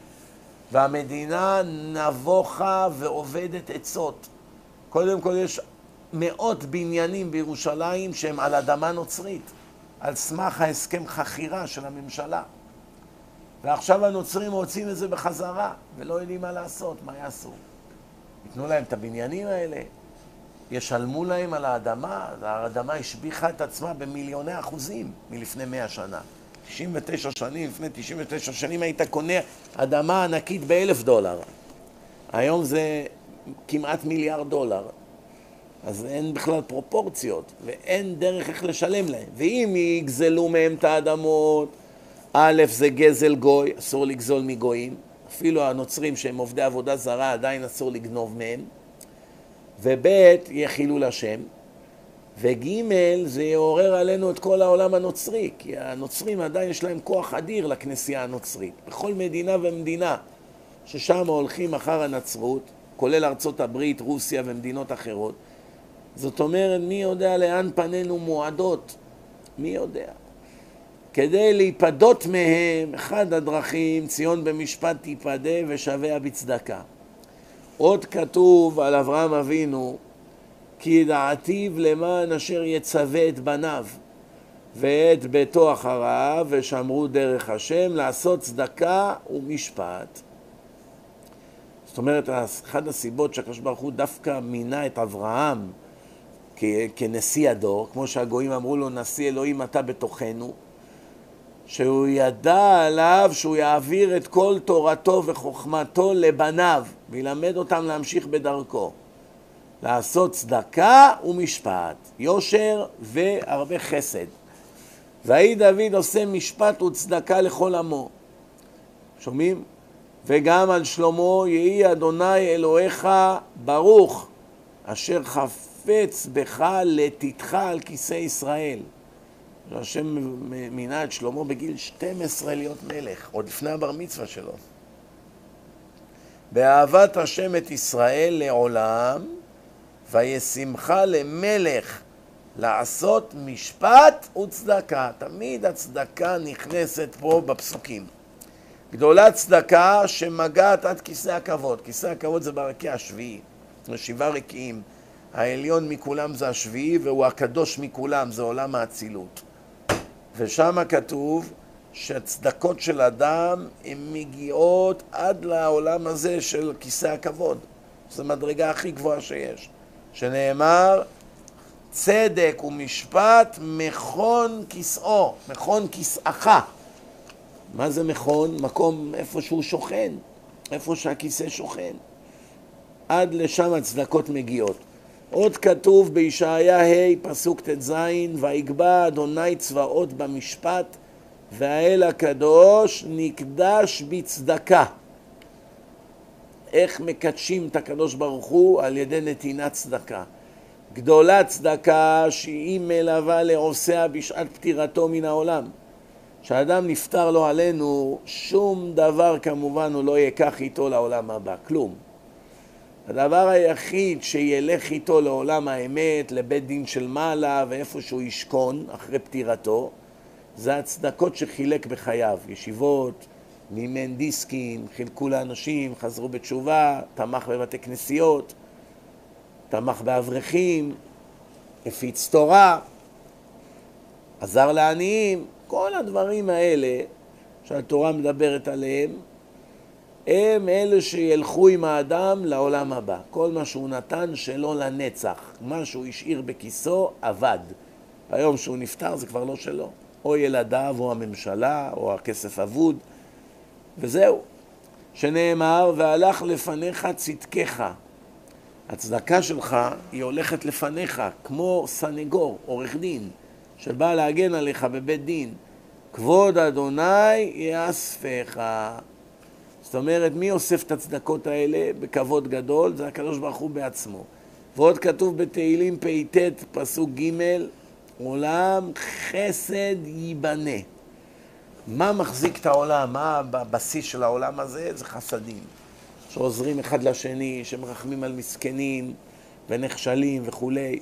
והמדינה נבוכה ועובדת עצות. קודם כל יש מאות בניינים בירושלים שהם על אדמה נוצרית, על סמך ההסכם חכירה של הממשלה. ועכשיו הנוצרים רוצים את זה בחזרה, ולא יודעים מה לעשות, מה יעשו. ייתנו להם את הבניינים האלה, ישלמו להם על האדמה, האדמה השביחה את עצמה במיליוני אחוזים מלפני מאה שנה. תשעים ותשע שנים, לפני תשעים ותשע שנים היית קונה אדמה ענקית באלף דולר. היום זה כמעט מיליארד דולר. אז אין בכלל פרופורציות, ואין דרך איך לשלם להם. ואם יגזלו מהם את האדמות, א', זה גזל גוי, אסור לגזול מגויים. אפילו הנוצרים שהם עובדי עבודה זרה, עדיין אסור לגנוב מהם. וב', יהיה חילול השם. וג' זה יעורר עלינו את כל העולם הנוצרי, כי הנוצרים עדיין יש להם כוח אדיר לכנסייה הנוצרית. בכל מדינה ומדינה ששם הולכים אחר הנצרות, כולל ארצות הברית, רוסיה ומדינות אחרות, זאת אומרת, מי יודע לאן פנינו מועדות? מי יודע? כדי להיפדות מהם, אחד הדרכים, ציון במשפט תיפדה ושבע בצדקה. עוד כתוב על אברהם אבינו, כי דעתיו למען אשר יצווה את בניו ואת ביתו אחריו ושמרו דרך השם לעשות צדקה ומשפט. זאת אומרת, אחת הסיבות שהקדוש ברוך הוא דווקא מינה את אברהם כ- כנשיא הדור, כמו שהגויים אמרו לו, נשיא אלוהים אתה בתוכנו, שהוא ידע עליו שהוא יעביר את כל תורתו וחוכמתו לבניו וילמד אותם להמשיך בדרכו. לעשות צדקה ומשפט, יושר והרבה חסד. ויהי דוד עושה משפט וצדקה לכל עמו. שומעים? וגם על שלמה, יהי אדוני אלוהיך ברוך, אשר חפץ בך לתתך על כיסא ישראל. השם מינה את שלמה בגיל שתים עשרה להיות מלך, עוד לפני הבר מצווה שלו. באהבת השם את ישראל לעולם, וישמך למלך לעשות משפט וצדקה. תמיד הצדקה נכנסת פה בפסוקים. גדולה צדקה שמגעת עד כיסא הכבוד. כיסא הכבוד זה ברקיע השביעי. שבעה רקיעים. העליון מכולם זה השביעי, והוא הקדוש מכולם, זה עולם האצילות. ושם כתוב שהצדקות של אדם הן מגיעות עד לעולם הזה של כיסא הכבוד. זו מדרגה הכי גבוהה שיש. שנאמר, צדק ומשפט מכון כסאו, מכון כסאך. מה זה מכון? מקום איפה שהוא שוכן, איפה שהכיסא שוכן. עד לשם הצדקות מגיעות. עוד כתוב בישעיה ה' פסוק ט"ז, ויגבה אדוני צבאות במשפט, והאל הקדוש נקדש בצדקה. איך מקדשים את הקדוש ברוך הוא? על ידי נתינת צדקה. גדולה צדקה שהיא מלווה לעושיה בשעת פטירתו מן העולם. כשאדם נפטר לו עלינו, שום דבר כמובן הוא לא ייקח איתו לעולם הבא, כלום. הדבר היחיד שילך איתו לעולם האמת, לבית דין של מעלה ואיפה שהוא ישכון אחרי פטירתו, זה הצדקות שחילק בחייו, ישיבות, מימן דיסקים, חילקו לאנשים, חזרו בתשובה, תמך בבתי כנסיות, תמך באברכים, הפיץ תורה, עזר לעניים. כל הדברים האלה שהתורה מדברת עליהם, הם אלה שילכו עם האדם לעולם הבא. כל מה שהוא נתן שלו לנצח, מה שהוא השאיר בכיסו עבד. היום שהוא נפטר זה כבר לא שלו. או ילדיו, או הממשלה, או הכסף אבוד, וזהו. שנאמר, והלך לפניך צדקך. הצדקה שלך היא הולכת לפניך, כמו סנגור, עורך דין, שבא להגן עליך בבית דין. כבוד אדוני יאספך. זאת אומרת, מי אוסף את הצדקות האלה בכבוד גדול? זה הקדוש ברוך הוא בעצמו. ועוד כתוב בתהילים פ"ט פסוק ג', עולם חסד ייבנה. מה מחזיק את העולם? מה הבסיס של העולם הזה? זה חסדים. שעוזרים אחד לשני, שמרחמים על מסכנים ונכשלים וכולי.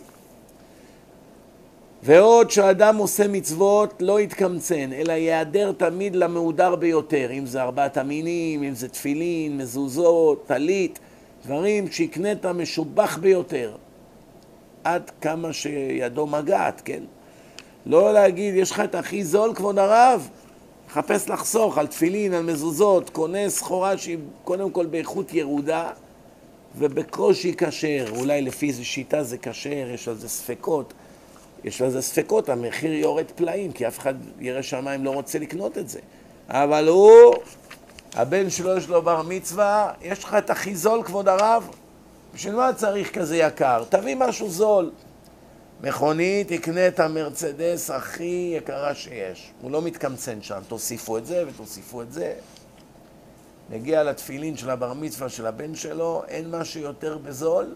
ועוד שאדם עושה מצוות לא יתקמצן, אלא יעדר תמיד למהודר ביותר, אם זה ארבעת המינים, אם זה תפילין, מזוזות, טלית, דברים שיקנה את המשובח ביותר, עד כמה שידו מגעת, כן? לא להגיד, יש לך את הכי זול, כבוד הרב, חפש לחסוך על תפילין, על מזוזות, קונה סחורה שהיא קודם כל באיכות ירודה, ובקושי כשר, אולי לפי איזו שיטה זה כשר, יש על זה ספקות, יש לזה ספקות, המחיר יורד פלאים, כי אף אחד ירא שמיים לא רוצה לקנות את זה. אבל הוא, הבן שלו יש לו בר מצווה, יש לך את הכי זול, כבוד הרב? בשביל מה צריך כזה יקר? תביא משהו זול. מכונית, יקנה את המרצדס הכי יקרה שיש. הוא לא מתקמצן שם, תוסיפו את זה ותוסיפו את זה. נגיע לתפילין של הבר מצווה של הבן שלו, אין משהו יותר בזול.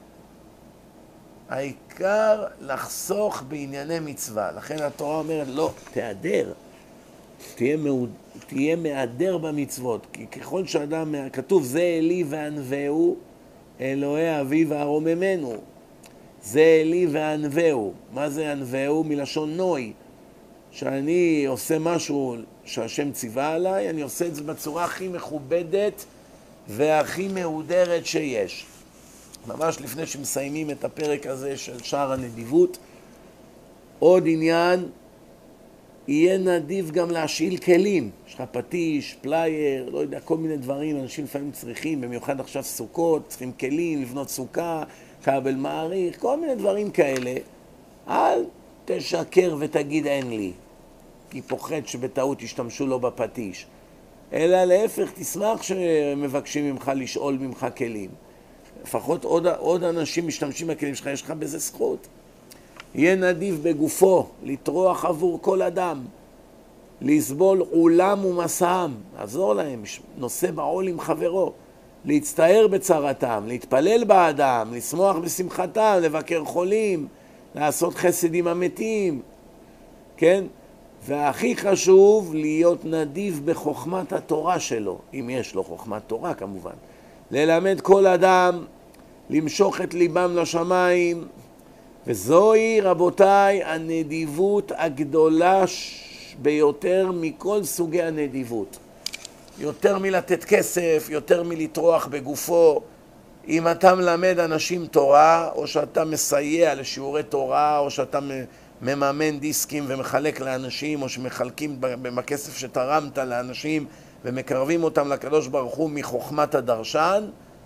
העיקר לחסוך בענייני מצווה. לכן התורה אומרת, לא, תעדר. תהיה, מעוד... תהיה מעדר במצוות. כי ככל שאדם, כתוב, זה אלי וענווהו, אלוהי אבי וארוממנו. זה אלי וענווהו. מה זה ענווהו? מלשון נוי. שאני עושה משהו שהשם ציווה עליי, אני עושה את זה בצורה הכי מכובדת והכי מהודרת שיש. ממש לפני שמסיימים את הפרק הזה של שער הנדיבות, עוד עניין, יהיה נדיב גם להשאיל כלים. יש לך פטיש, פלייר, לא יודע, כל מיני דברים, אנשים לפעמים צריכים, במיוחד עכשיו סוכות, צריכים כלים, לבנות סוכה, כבל מעריך, כל מיני דברים כאלה. אל תשקר ותגיד אין לי, כי פוחד שבטעות ישתמשו לו בפטיש. אלא להפך, תשמח שמבקשים ממך לשאול ממך כלים. לפחות עוד, עוד אנשים משתמשים בכלים שלך, יש לך בזה זכות. יהיה נדיב בגופו, לטרוח עבור כל אדם, לסבול עולם ומסעם, לעזור להם, נושא בעול עם חברו, להצטער בצרתם, להתפלל באדם, לשמוח בשמחתם, לבקר חולים, לעשות חסד עם המתים, כן? והכי חשוב, להיות נדיב בחוכמת התורה שלו, אם יש לו חוכמת תורה כמובן. ללמד כל אדם, למשוך את ליבם לשמיים, וזוהי רבותיי הנדיבות הגדולה ביותר מכל סוגי הנדיבות. יותר מלתת כסף, יותר מלטרוח בגופו. אם אתה מלמד אנשים תורה, או שאתה מסייע לשיעורי תורה, או שאתה מממן דיסקים ומחלק לאנשים, או שמחלקים בכסף שתרמת לאנשים ומקרבים אותם לקדוש ברוך הוא מחוכמת הדרשן,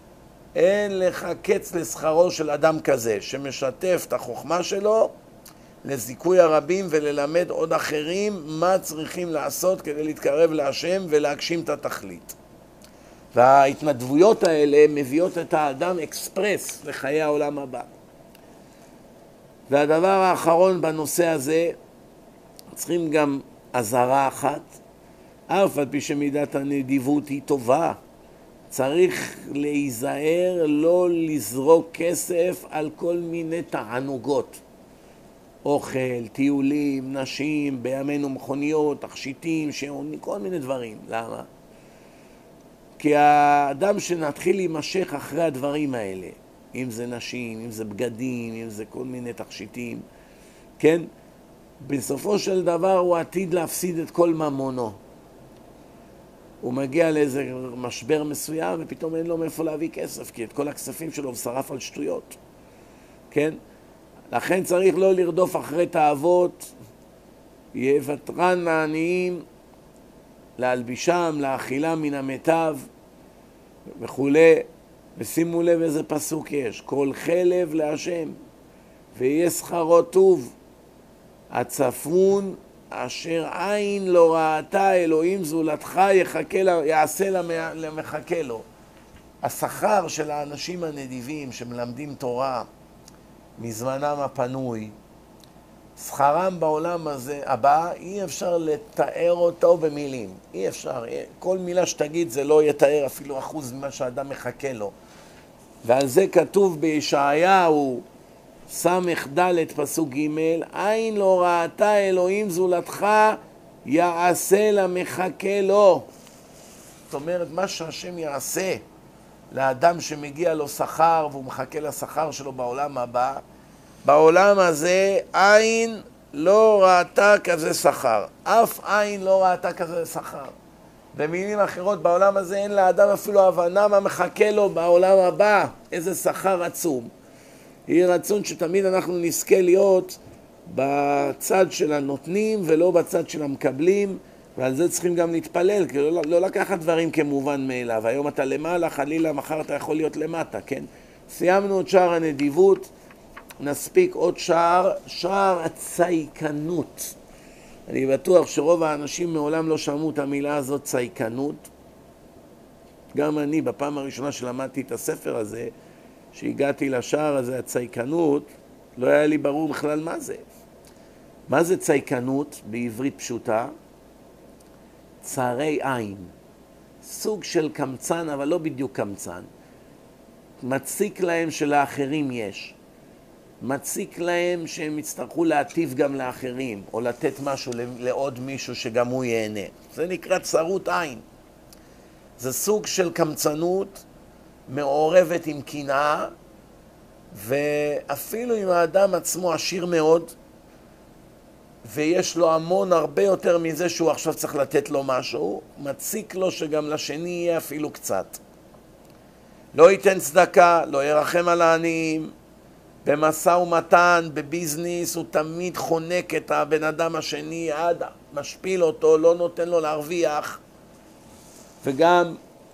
אין לך קץ לשכרו של אדם כזה, שמשתף את החוכמה שלו לזיכוי הרבים וללמד עוד אחרים מה צריכים לעשות כדי להתקרב להשם ולהגשים את התכלית. וההתנדבויות האלה מביאות את האדם אקספרס לחיי העולם הבא. והדבר האחרון בנושא הזה, צריכים גם עזרה אחת, אף על פי שמידת הנדיבות היא טובה, צריך להיזהר לא לזרוק כסף על כל מיני תענוגות. אוכל, טיולים, נשים, בימינו מכוניות, תכשיטים, שעונים, כל מיני דברים. למה? כי האדם שנתחיל להימשך אחרי הדברים האלה, אם זה נשים, אם זה בגדים, אם זה כל מיני תכשיטים, כן? בסופו של דבר הוא עתיד להפסיד את כל ממונו. הוא מגיע לאיזה משבר מסוים ופתאום אין לו מאיפה להביא כסף, כי את כל הכספים שלו הוא שרף על שטויות. כן? לכן צריך לא לרדוף אחרי תאוות, יוותרן לעניים, להלבישם, לאכילם מן המיטב וכו'. ושימו לב איזה פסוק יש, כל חלב להשם ויהיה שכרו טוב, הצפון אשר עין לא ראתה אלוהים זולתך יחכה, יעשה למחכה לו. השכר של האנשים הנדיבים שמלמדים תורה מזמנם הפנוי, שכרם בעולם הזה הבא אי אפשר לתאר אותו במילים, אי אפשר, כל מילה שתגיד זה לא יתאר אפילו אחוז ממה שהאדם מחכה לו. ועל זה כתוב בישעיהו סמך ד' פסוק ג', עין לא ראתה אלוהים זולתך יעשה למחכה לו. זאת אומרת, מה שהשם יעשה לאדם שמגיע לו שכר והוא מחכה לשכר שלו בעולם הבא, בעולם הזה עין לא ראתה כזה שכר, אף עין לא ראתה כזה שכר. במילים אחרות, בעולם הזה אין לאדם אפילו הבנה מה מחכה לו בעולם הבא, איזה שכר עצום. יהי רצון שתמיד אנחנו נזכה להיות בצד של הנותנים ולא בצד של המקבלים, ועל זה צריכים גם להתפלל, כי לא, לא לקחת דברים כמובן מאליו. היום אתה למעלה, חלילה, מחר אתה יכול להיות למטה, כן? סיימנו את שער הנדיבות, נספיק עוד שער, שער הצייקנות. אני בטוח שרוב האנשים מעולם לא שמעו את המילה הזאת, צייקנות. גם אני, בפעם הראשונה שלמדתי את הספר הזה, שהגעתי לשער הזה, הצייקנות, לא היה לי ברור בכלל מה זה. מה זה צייקנות בעברית פשוטה? צרי עין. סוג של קמצן, אבל לא בדיוק קמצן. מציק להם שלאחרים יש. מציק להם שהם יצטרכו להטיב גם לאחרים, או לתת משהו לעוד מישהו שגם הוא ייהנה. זה נקרא צרות עין. זה סוג של קמצנות מעורבת עם קנאה, ואפילו אם האדם עצמו עשיר מאוד, ויש לו המון הרבה יותר מזה שהוא עכשיו צריך לתת לו משהו, מציק לו שגם לשני יהיה אפילו קצת. לא ייתן צדקה, לא ירחם על העניים, במשא ומתן, בביזניס, הוא תמיד חונק את הבן אדם השני, עד משפיל אותו, לא נותן לו להרוויח. וגם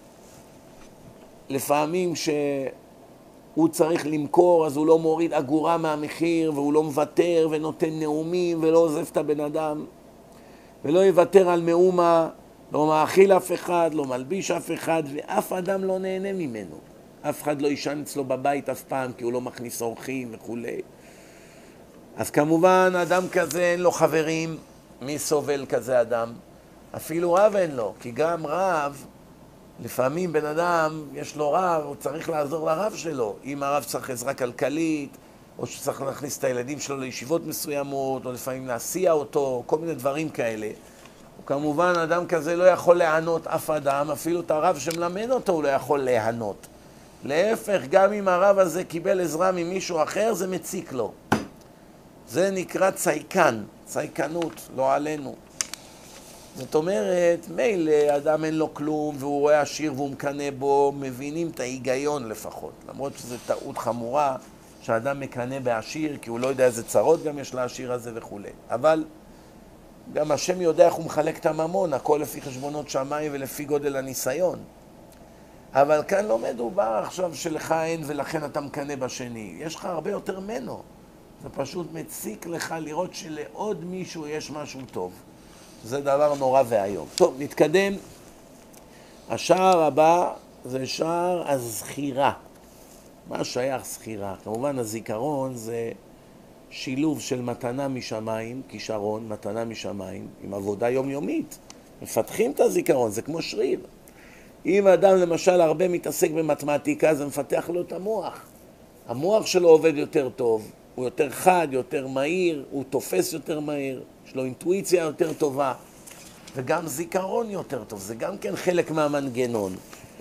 לפעמים שהוא צריך למכור, אז הוא לא מוריד אגורה מהמחיר, והוא לא מוותר ונותן נאומים ולא עוזב את הבן אדם. ולא יוותר על מאומה, לא מאכיל אף אחד, לא מלביש אף אחד, ואף אדם לא נהנה ממנו. אף אחד לא ישן אצלו בבית אף פעם, כי הוא לא מכניס אורחים וכו'. אז כמובן, אדם כזה אין לו חברים. מי סובל כזה אדם? אפילו רב אין לו, כי גם רב, לפעמים בן אדם, יש לו רב, הוא צריך לעזור לרב שלו. אם הרב צריך עזרה כלכלית, או שצריך להכניס את הילדים שלו לישיבות מסוימות, או לפעמים להסיע אותו, כל מיני דברים כאלה. וכמובן, אדם כזה לא יכול להענות אף אדם, אפילו את הרב שמלמד אותו הוא לא יכול להענות. להפך, גם אם הרב הזה קיבל עזרה ממישהו אחר, זה מציק לו. זה נקרא צייקן, צייקנות, לא עלינו. זאת אומרת, מילא אדם אין לו כלום, והוא רואה עשיר והוא מקנה בו, מבינים את ההיגיון לפחות. למרות שזו טעות חמורה, שאדם מקנה בעשיר, כי הוא לא יודע איזה צרות גם יש לעשיר הזה וכו'. אבל גם השם יודע איך הוא מחלק את הממון, הכל לפי חשבונות שמיים ולפי גודל הניסיון. אבל כאן לא מדובר עכשיו שלך אין ולכן אתה מקנא בשני. יש לך הרבה יותר ממנו. זה פשוט מציק לך לראות שלעוד מישהו יש משהו טוב. זה דבר נורא והיום. טוב, נתקדם. השער הבא זה שער הזכירה. מה שייך זכירה? כמובן הזיכרון זה שילוב של מתנה משמיים, כישרון, מתנה משמיים, עם עבודה יומיומית. מפתחים את הזיכרון, זה כמו שריר. אם אדם למשל הרבה מתעסק במתמטיקה, זה מפתח לו את המוח. המוח שלו עובד יותר טוב, הוא יותר חד, יותר מהיר, הוא תופס יותר מהיר, יש לו אינטואיציה יותר טובה, וגם זיכרון יותר טוב, זה גם כן חלק מהמנגנון.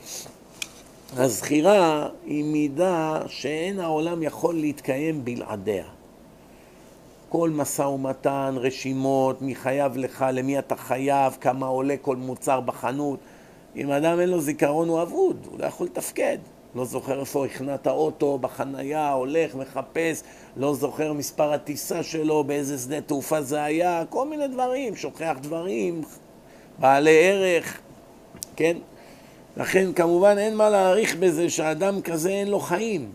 הזכירה היא מידה שאין העולם יכול להתקיים בלעדיה. כל משא ומתן, רשימות, מי חייב לך, למי אתה חייב, כמה עולה כל מוצר בחנות. אם אדם אין לו זיכרון הוא אבוד, הוא לא יכול לתפקד. לא זוכר איפה הכנת האוטו, בחנייה, הולך, מחפש, לא זוכר מספר הטיסה שלו, באיזה שדה תעופה זה היה, כל מיני דברים, שוכח דברים, בעלי ערך, כן? לכן כמובן אין מה להעריך בזה שאדם כזה אין לו חיים.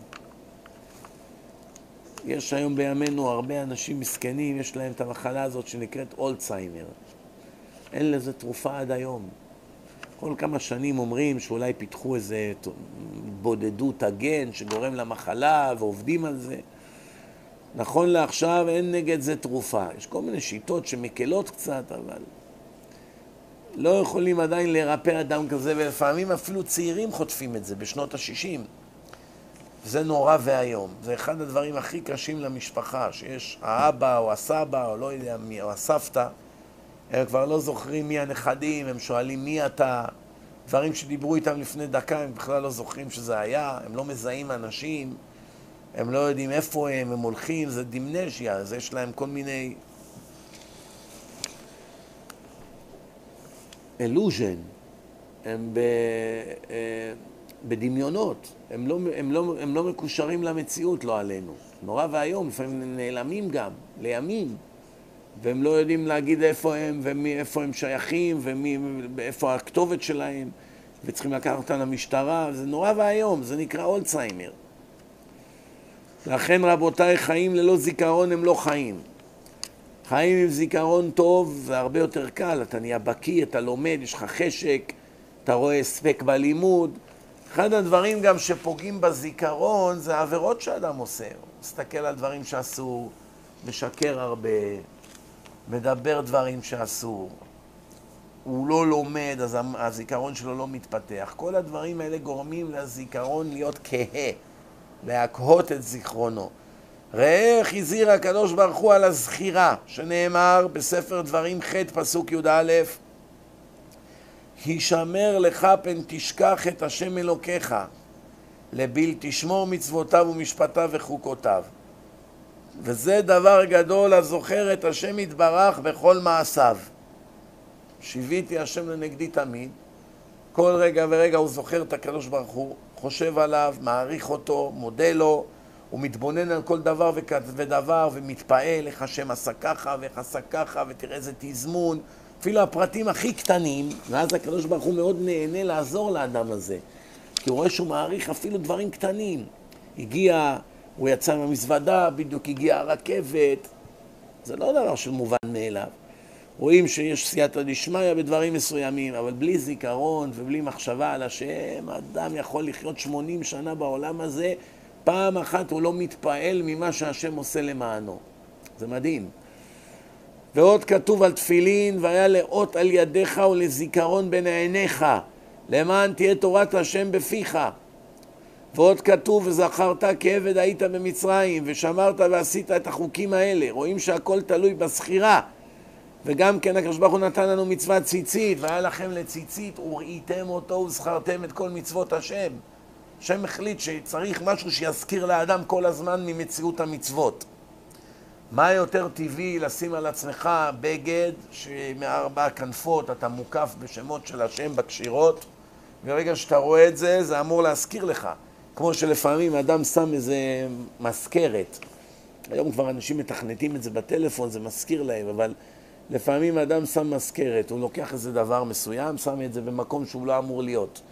יש היום בימינו הרבה אנשים מסכנים, יש להם את המחלה הזאת שנקראת אולצהיימר. אין לזה תרופה עד היום. כל כמה שנים אומרים שאולי פיתחו איזה בודדות הגן שגורם למחלה ועובדים על זה. נכון לעכשיו אין נגד זה תרופה. יש כל מיני שיטות שמקלות קצת, אבל לא יכולים עדיין לרפא אדם כזה, ולפעמים אפילו צעירים חוטפים את זה בשנות ה-שישים. זה נורא והיום. זה אחד הדברים הכי קשים למשפחה, שיש האבא או הסבא או לא יודע מי, או הסבתא, הם כבר לא זוכרים מי הנכדים, הם שואלים מי אתה, דברים שדיברו איתם לפני דקה, הם בכלל לא זוכרים שזה היה, הם לא מזהים אנשים, הם לא יודעים איפה הם, הם הולכים, זה דימנזיה, אז יש להם כל מיני illusion, הם ב... בדמיונות, הם לא, הם, לא, הם לא מקושרים למציאות, לא עלינו. נורא והיום, לפעמים נעלמים גם, לימים, והם לא יודעים להגיד איפה הם, ואיפה הם שייכים, ואיפה הכתובת שלהם, וצריכים לקחת אותם למשטרה, זה נורא והיום, זה נקרא אולצהיימר. לכן רבותיי, חיים ללא זיכרון הם לא חיים. חיים עם זיכרון טוב זה הרבה יותר קל, אתה נהיה בקיא, אתה לומד, יש לך חשק, אתה רואה ספק בלימוד. אחד הדברים גם שפוגעים בזיכרון זה העבירות שאדם עושה. הוא מסתכל על דברים שאסור, משקר הרבה, מדבר דברים שאסור. הוא לא לומד, אז הזיכרון שלו לא מתפתח. כל הדברים האלה גורמים לזיכרון להיות כהה, להקהות את זיכרונו. ראה איך הזהיר הקדוש ברוך הוא על הזכירה, שנאמר בספר דברים ח' פסוק י"א, הישמר לך פן תשכח את השם אלוקיך, לבל תשמור מצוותיו ומשפטיו וחוקותיו. וזה דבר גדול, הזוכר את השם יתברך בכל מעשיו. שיוויתי השם לנגדי תמיד, כל רגע ורגע הוא זוכר את הקדוש ברוך הוא, חושב עליו, מעריך אותו, מודה לו, הוא מתבונן על כל דבר ודבר ומתפעל איך השם עשה ככה ואיך עשה ככה ותראה איזה תזמון, אפילו הפרטים הכי קטנים, ואז הקדוש ברוך הוא מאוד נהנה לעזור לאדם הזה, כי הוא רואה שהוא מעריך אפילו דברים קטנים. הגיע, הוא יצא מהמזוודה, בדיוק הגיע הרכבת, זה לא דבר של מובן מאליו. רואים שיש סייעתא דשמיא בדברים מסוימים, אבל בלי זיכרון ובלי מחשבה על השם, אדם יכול לחיות שמונים שנה בעולם הזה, פעם אחת הוא לא מתפעל ממה שהשם עושה למענו. זה מדהים. ועוד כתוב על תפילין, והיה לאות על ידיך ולזיכרון בין עיניך, למען תהיה תורת השם בפיך. ועוד כתוב, וזכרת כעבד היית במצרים, ושמרת ועשית את החוקים האלה. רואים שהכל תלוי בזכירה. וגם כן הקדוש ברוך הוא נתן לנו מצוות ציצית, והיה לכם לציצית, וראיתם אותו וזכרתם את כל מצוות השם. השם החליט שצריך משהו שיזכיר לאדם כל הזמן ממציאות המצוות. מה יותר טבעי לשים על עצמך בגד שמארבע כנפות אתה מוקף בשמות של השם בקשירות, ורגע שאתה רואה את זה, זה אמור להזכיר לך. כמו שלפעמים אדם שם איזה מזכרת. היום כבר אנשים מתכנתים את זה בטלפון, זה מזכיר להם, אבל לפעמים אדם שם מזכרת, הוא לוקח איזה דבר מסוים, שם את זה במקום שהוא לא אמור להיות.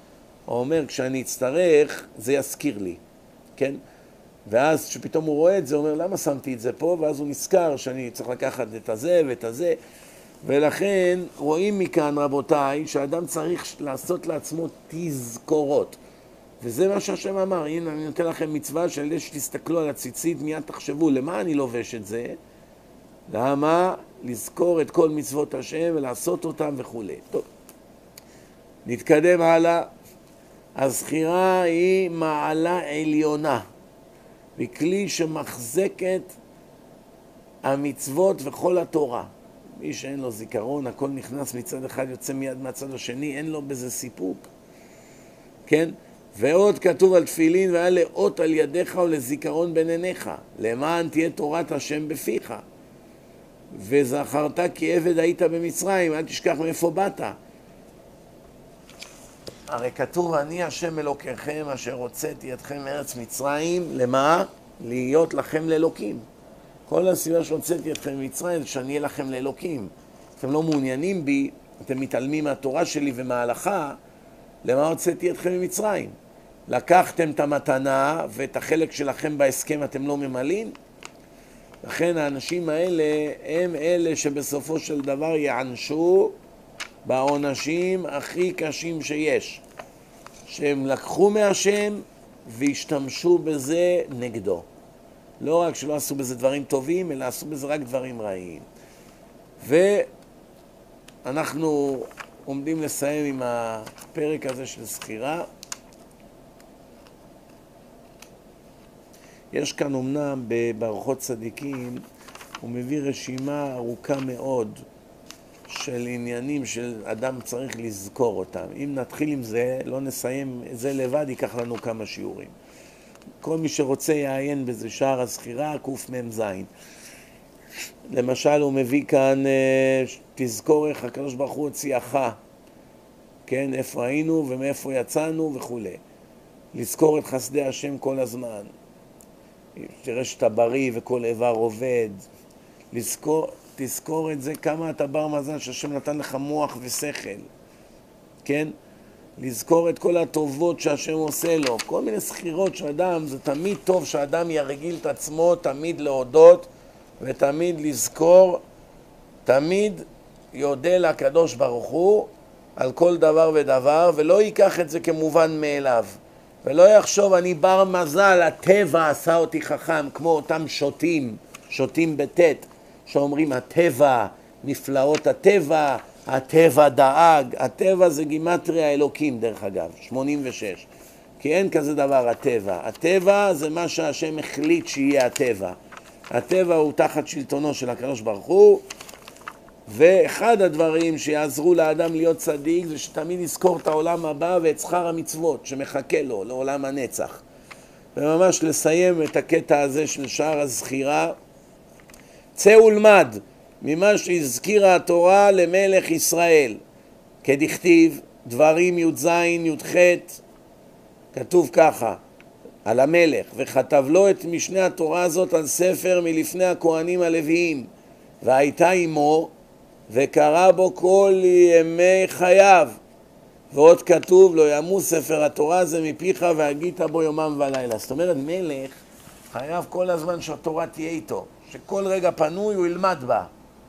הוא אומר, כשאני אצטרך, זה יזכיר לי, כן? ואז כשפתאום הוא רואה את זה, הוא אומר, למה שמתי את זה פה? ואז הוא נזכר שאני צריך לקחת את הזה ואת הזה. ולכן רואים מכאן, רבותיי, שהאדם צריך לעשות לעצמו תזכורות. וזה מה שהשם אמר. הנה, אני נותן לכם מצווה של זה שתסתכלו על הציצית, מיד תחשבו, למה אני לובש את זה? למה? לזכור את כל מצוות השם ולעשות אותם וכו'. טוב, נתקדם הלאה. הזכירה היא מעלה עליונה, וכלי שמחזקת המצוות וכל התורה. מי שאין לו זיכרון, הכל נכנס מצד אחד, יוצא מיד מהצד השני, אין לו בזה סיפוק. כן? ועוד כתוב על תפילין, והיה לאות על ידיך ולזיכרון בין עיניך, למען תהיה תורת השם בפיך. וזכרת כי עבד היית במצרים, אל תשכח מאיפה באת. הרי כתוב, אני השם אלוקיכם אשר הוצאתי אתכם מארץ מצרים, למה? להיות לכם לאלוקים. כל הסיבה שהוצאתי אתכם ממצרים זה שאני אהיה לכם לאלוקים. אתם לא מעוניינים בי, אתם מתעלמים מהתורה שלי ומההלכה, למה הוצאתי אתכם ממצרים? לקחתם את המתנה ואת החלק שלכם בהסכם אתם לא ממלאים? לכן האנשים האלה הם אלה שבסופו של דבר יענשו בעונשים הכי קשים שיש, שהם לקחו מהשם והשתמשו בזה נגדו. לא רק שלא עשו בזה דברים טובים, אלא עשו בזה רק דברים רעים. ואנחנו עומדים לסיים עם הפרק הזה של זכירה. יש כאן אמנם בברכות צדיקים, הוא מביא רשימה ארוכה מאוד של עניינים של אדם צריך לזכור אותם. אם נתחיל עם זה, לא נסיים זה לבד, ייקח לנו כמה שיעורים. כל מי שרוצה יעיין בזה, שער הזכירה, קוף מם זין. למשל, הוא מביא כאן, תזכור איך הקדוש ברוך הוא הוציאך, כן, איפה היינו ומאיפה יצאנו וכו'. לזכור את חסדי השם כל הזמן. תראה שאתה בריא וכל איבר עובד. לזכור, תזכור את זה כמה אתה בר מזל שהשם נתן לך מוח ושכל. כן? לזכור את כל הטובות שהשם עושה לו. כל מיני זכירות שאדם, זה תמיד טוב שאדם ירגיל את עצמו, תמיד להודות ותמיד לזכור, תמיד יודה לקדוש ברוך הוא על כל דבר ודבר, ולא ייקח את זה כמובן מאליו. ולא יחשוב, אני בר מזל, הטבע עשה אותי חכם, כמו אותם שוטים, שוטים בטט, שאומרים הטבע, נפלאות הטבע, הטבע דאג. הטבע זה גימטריה אלוקים דרך אגב, שמונים ושש. כי אין כזה דבר הטבע. הטבע זה מה שהשם החליט שיהיה הטבע. הטבע הוא תחת שלטונו של הקדוש ברוך הוא, ואחד הדברים שיעזרו לאדם להיות צדיק זה שתמיד יזכור את העולם הבא ואת שכר המצוות שמחכה לו, לעולם הנצח. וממש לסיים את הקטע הזה של שער הזכירה. צא ולמד ממה שהזכירה התורה למלך ישראל, כדכתיב דברים י"ז י"ח, כתוב ככה על המלך, וכתב לו את משנה התורה הזאת על ספר מלפני הכהנים הלוויים, והייתה עמו וקרא בו כל ימי חייו. ועוד כתוב לא ימוס ספר התורה הזה מפיך והגית בו יומם ולילה. זאת אומרת, מלך חייב כל הזמן שהתורה תהיה איתו, שכל רגע פנוי הוא ילמד בה.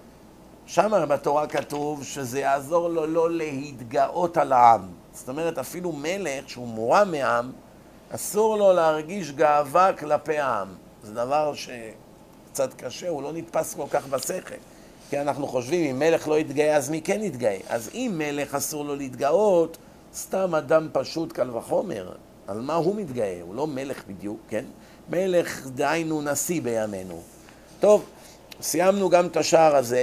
שם בתורה כתוב שזה יעזור לו לא להתגאות על העם. זאת אומרת, אפילו מלך שהוא מורם מעם, אסור לו להרגיש גאווה כלפי העם. זה דבר שקצת קשה, הוא לא נתפס כל כך בשכל. כי אנחנו חושבים, אם מלך לא יתגאה, אז מי כן יתגאה? אז אם מלך אסור לו להתגאות, סתם אדם פשוט קל וחומר. על מה הוא מתגאה? הוא לא מלך בדיוק, כן? מלך דהיינו נשיא בימינו. טוב, סיימנו גם את השער הזה,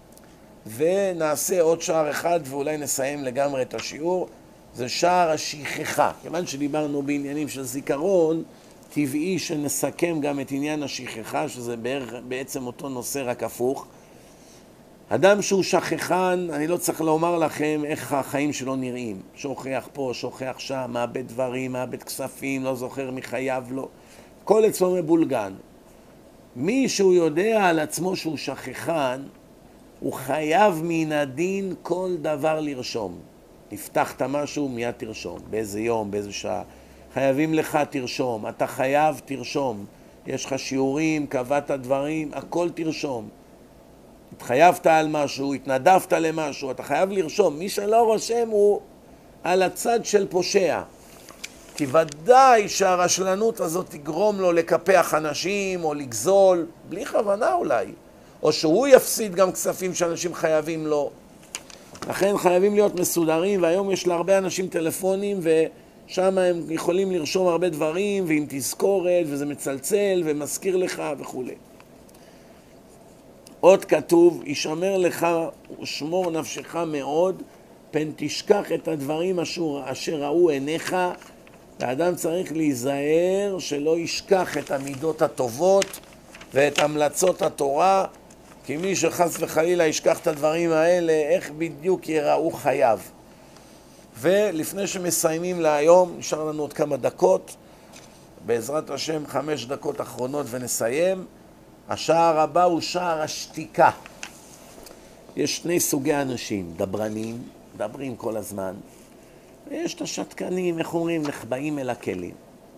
ונעשה עוד שער אחד, ואולי נסיים לגמרי את השיעור. זה שער השכחה. כיוון שדיברנו בעניינים של זיכרון, טבעי שנסכם גם את עניין השכחה, שזה בעצם אותו נושא רק הפוך. אדם שהוא שכחן, אני לא צריך לומר לכם איך החיים שלו נראים. שוכח פה, שוכח שם, מאבד דברים, מאבד כספים, לא זוכר מחייו, לא. כל אצלו מבולגן. מי שהוא יודע על עצמו שהוא שכחן, הוא חייב מן הדין כל דבר לרשום. הבטחת משהו, מיד תרשום. באיזה יום, באיזה שעה. חייבים לך, תרשום. אתה חייב, תרשום. יש לך שיעורים, קבעת דברים, הכל תרשום. התחייבת על משהו, התנדבת למשהו, אתה חייב לרשום. מי שלא רושם הוא על הצד של פושע. כי ודאי שהרשלנות הזאת תגרום לו לקפח אנשים או לגזול, בלי כוונה אולי. או שהוא יפסיד גם כספים שאנשים חייבים לו. לכן חייבים להיות מסודרים, והיום יש להרבה אנשים טלפונים, ושם הם יכולים לרשום הרבה דברים, ועם תזכורת, וזה מצלצל, ומזכיר לך וכו'. עוד כתוב, ישמר לך ושמור נפשך מאוד, פן תשכח את הדברים אשר, אשר ראו עיניך, והאדם צריך להיזהר שלא ישכח את המידות הטובות, ואת המלצות התורה, כי מי שחס וחלילה ישכח את הדברים האלה, איך בדיוק יראו חייו. ולפני שמסיימים להיום, נשאר לנו עוד כמה דקות, בעזרת השם חמש דקות אחרונות ונסיים. השער הבא הוא שער השתיקה. יש שני סוגי אנשים, דברנים, מדברים כל הזמן, ויש את השתקנים, איך אומרים, נחבאים אל הכלים.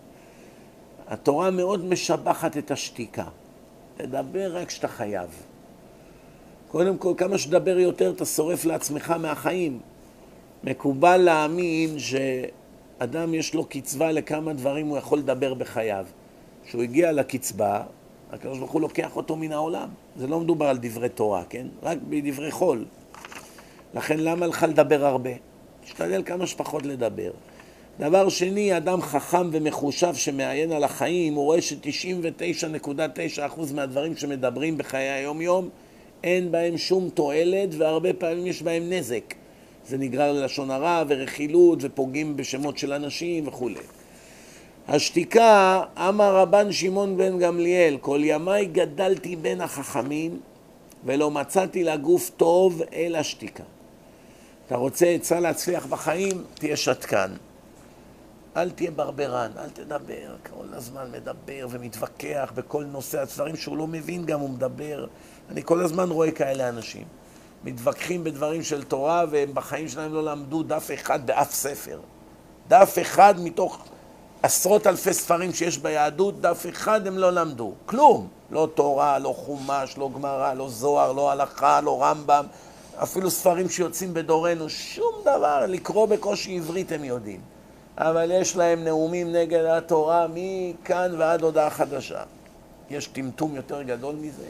התורה מאוד משבחת את השתיקה. לדבר רק כשאתה חייב. קודם כל, כמה שדבר יותר, אתה שורף לעצמך מהחיים. מקובל להאמין שאדם יש לו קצבה לכמה דברים הוא יכול לדבר בחייו. כשהוא הגיע לקצבה, הקדוש ברוך הוא לוקח אותו מן העולם. זה לא מדובר על דברי תורה, כן? רק בדברי חול. לכן למה לך לדבר הרבה? תשתדל כמה שפחות לדבר. דבר שני, אדם חכם ומחושב שמעיין על החיים, הוא רואה ש-תשעים ותשע נקודה תשע אחוז מהדברים שמדברים בחיי היום-יום, אין בהם שום תועלת, והרבה פעמים יש בהם נזק. זה נגרר ללשון הרע ורכילות ופוגעים בשמות של אנשים וכו'. השתיקה, אמר רבן שמעון בן גמליאל, כל ימי גדלתי בין החכמים, ולא מצאתי לגוף טוב אלא שתיקה. אתה רוצה עצה להצליח בחיים, תהיה שתקן. אל תהיה ברברן, אל תדבר, כל הזמן מדבר ומתווכח בכל נושא, הדברים שהוא לא מבין גם הוא מדבר. אני כל הזמן רואה כאלה אנשים. מתווכחים בדברים של תורה, והם בחיים שלהם לא למדו דף אחד באף ספר. דף אחד מתוך עשרות אלפי ספרים שיש ביהדות, דף אחד הם לא למדו. כלום. לא תורה, לא חומש, לא גמרא, לא זוהר, לא הלכה, לא רמב"ם. אפילו ספרים שיוצאים בדורנו, שום דבר. לקרוא בקושי עברית הם יודעים. אבל יש להם נאומים נגד התורה מכאן ועד הודעה חדשה. יש טמטום יותר גדול מזה.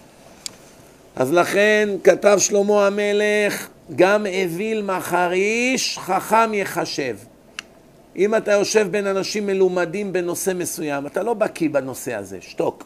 אז לכן כתב שלמה המלך, גם אוויל מחריש חכם יחשב. אם אתה יושב בין אנשים מלומדים בנושא מסוים, אתה לא בקיא בנושא הזה, שתוק.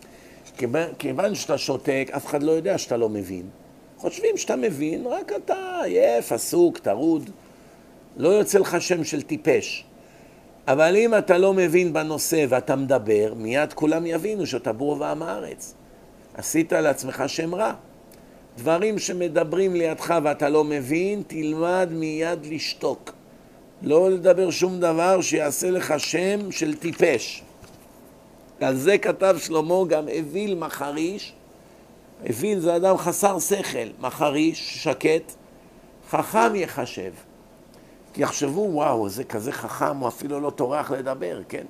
כיוון שאתה שותק, אף אחד לא יודע שאתה לא מבין. חושבים שאתה מבין, רק אתה עייף, עסוק, טרוד. לא יוצא לך שם של טיפש. אבל אם אתה לא מבין בנושא ואתה מדבר, מיד כולם יבינו שאתה בור ועם הארץ. עשית לעצמך שם רע. דברים שמדברים לידך ואתה לא מבין, תלמד מיד לשתוק. לא לדבר שום דבר שיעשה לך שם של טיפש. על זה כתב שלמה גם אוויל מחריש. אוויל זה אדם חסר שכל, מחריש, שקט, חכם יחשב. כי יחשבו, וואו, זה כזה חכם, הוא אפילו לא טורח לדבר, כן?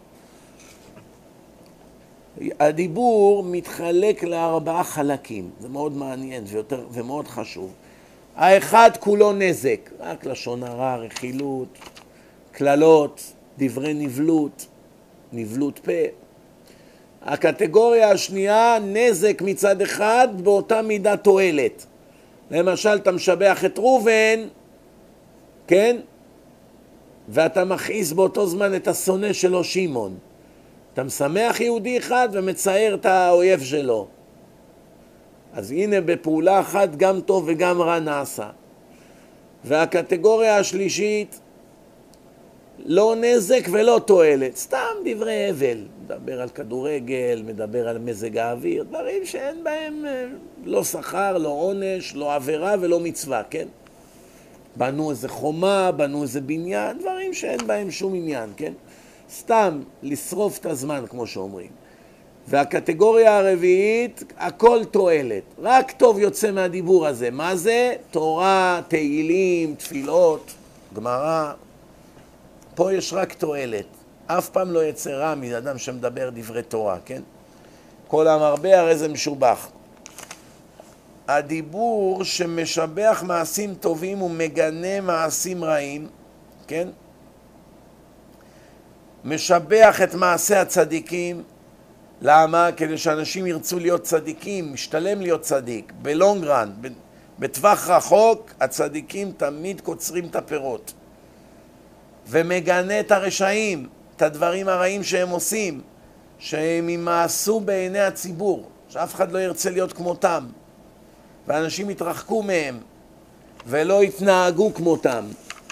הדיבור מתחלק לארבעה חלקים, זה מאוד מעניין ויותר, ומאוד חשוב. האחד כולו נזק, רק לשון הרע, רכילות, כללות, דברי נבלות, נבלות פה. הקטגוריה השנייה, נזק מצד אחד באותה מידה תועלת. למשל, אתה משבח את רובן, כן? ואתה מכעיס באותו זמן את השונא שלו שמעון. אתה משמח יהודי אחד ומצייר את האויב שלו. אז הנה בפעולה אחת גם טוב וגם רע נעשה. והקטגוריה השלישית, לא נזק ולא תועלת, סתם דברי הבל. מדבר על כדורגל, מדבר על מזג האוויר, דברים שאין בהם לא שכר, לא עונש, לא עבירה ולא מצווה, כן? בנו איזה חומה, בנו איזה בניין, דברים שאין בהם שום עניין, כן? סתם לשרוף את הזמן, כמו שאומרים. והקטגוריה הרביעית, הכל תועלת. רק טוב יוצא מהדיבור הזה. מה זה? תורה, תהילים, תפילות. גמרא, פה יש רק תועלת. אף פעם לא יצא רע מאדם שמדבר דברי תורה, כן? כל המרבה הרי זה משובח. הדיבור שמשבח מעשים טובים ומגנה מעשים רעים, כן? משבח את מעשי הצדיקים. למה? כדי שאנשים ירצו להיות צדיקים, משתלם להיות צדיק. בלונגרן, בטווח רחוק, הצדיקים תמיד קוצרים את הפירות. ומגנה את הרשעים, את הדברים הרעים שהם עושים, שהם ימעשו בעיני הציבור, שאף אחד לא ירצה להיות כמותם, ואנשים יתרחקו מהם ולא יתנהגו כמותם.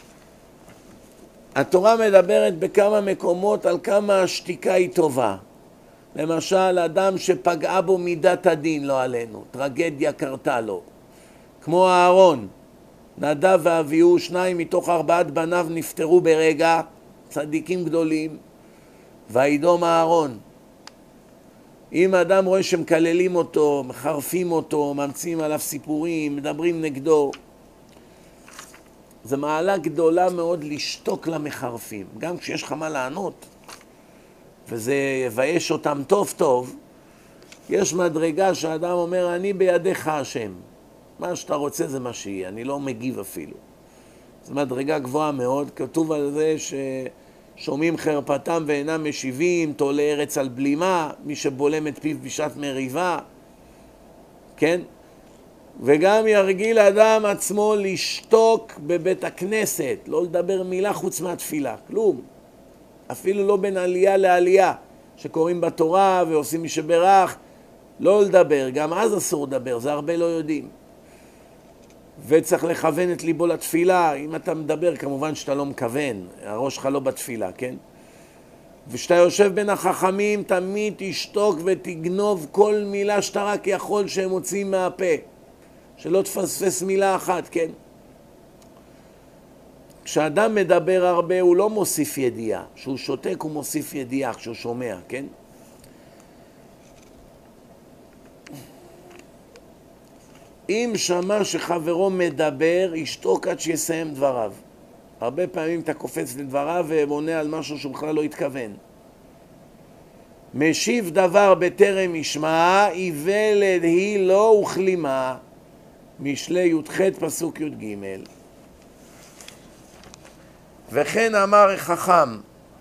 התורה מדברת בכמה מקומות על כמה השתיקה היא טובה. למשל, אדם שפגעה בו מידת הדין, לא עלינו, טרגדיה קרתה לו. כמו אהרון, נדב ואביהו, שניים מתוך ארבעת בניו נפטרו ברגע, צדיקים גדולים, וידום אהרון. אם אדם רואה שמקללים אותו, מחרפים אותו, ממציאים עליו סיפורים, מדברים נגדו, זה מעלה גדולה מאוד לשתוק למחרפים. גם כשיש לך מה לענות, וזה יבייש אותם טוב טוב, יש מדרגה שהאדם אומר, אני בידיך השם. מה שאתה רוצה זה מה שיהיה, אני לא מגיב אפילו. זו מדרגה גבוהה מאוד, כתוב על זה ששומעים חרפתם ואינם משיבים, תולה ארץ על בלימה, מי שבולם את פיו בשעת מריבה, כן? וגם ירגיל האדם עצמו לשתוק בבית הכנסת, לא לדבר מילה חוץ מהתפילה, כלום. אפילו לא בין עלייה לעלייה, שקוראים בתורה ועושים מי שברך, לא לדבר, גם אז אסור לדבר, זה הרבה לא יודעים. וצריך לכוון את ליבו לתפילה. אם אתה מדבר, כמובן שאתה לא מכוון, הראש שלך לא בתפילה, כן? ושאתה יושב בין החכמים, תמיד תשתוק ותגנוב כל מילה שאתה רק יכול שהם מוצאים מהפה. שלא תפספס מילה אחת, כן? כשאדם מדבר הרבה, הוא לא מוסיף ידיעה. כשהוא שותק, הוא מוסיף ידיעה, כשהוא שומע, כן? אם שמע שחברו מדבר, ישתוק עד שיסיים דבריו. הרבה פעמים אתה קופץ לדבריו ומונה על משהו שהוא בכלל לא התכוון. משיב דבר בטרם ישמע, איוולת היא לא וכלימה. משלי י"ח פסוק י"ג. וכן אמר חכם,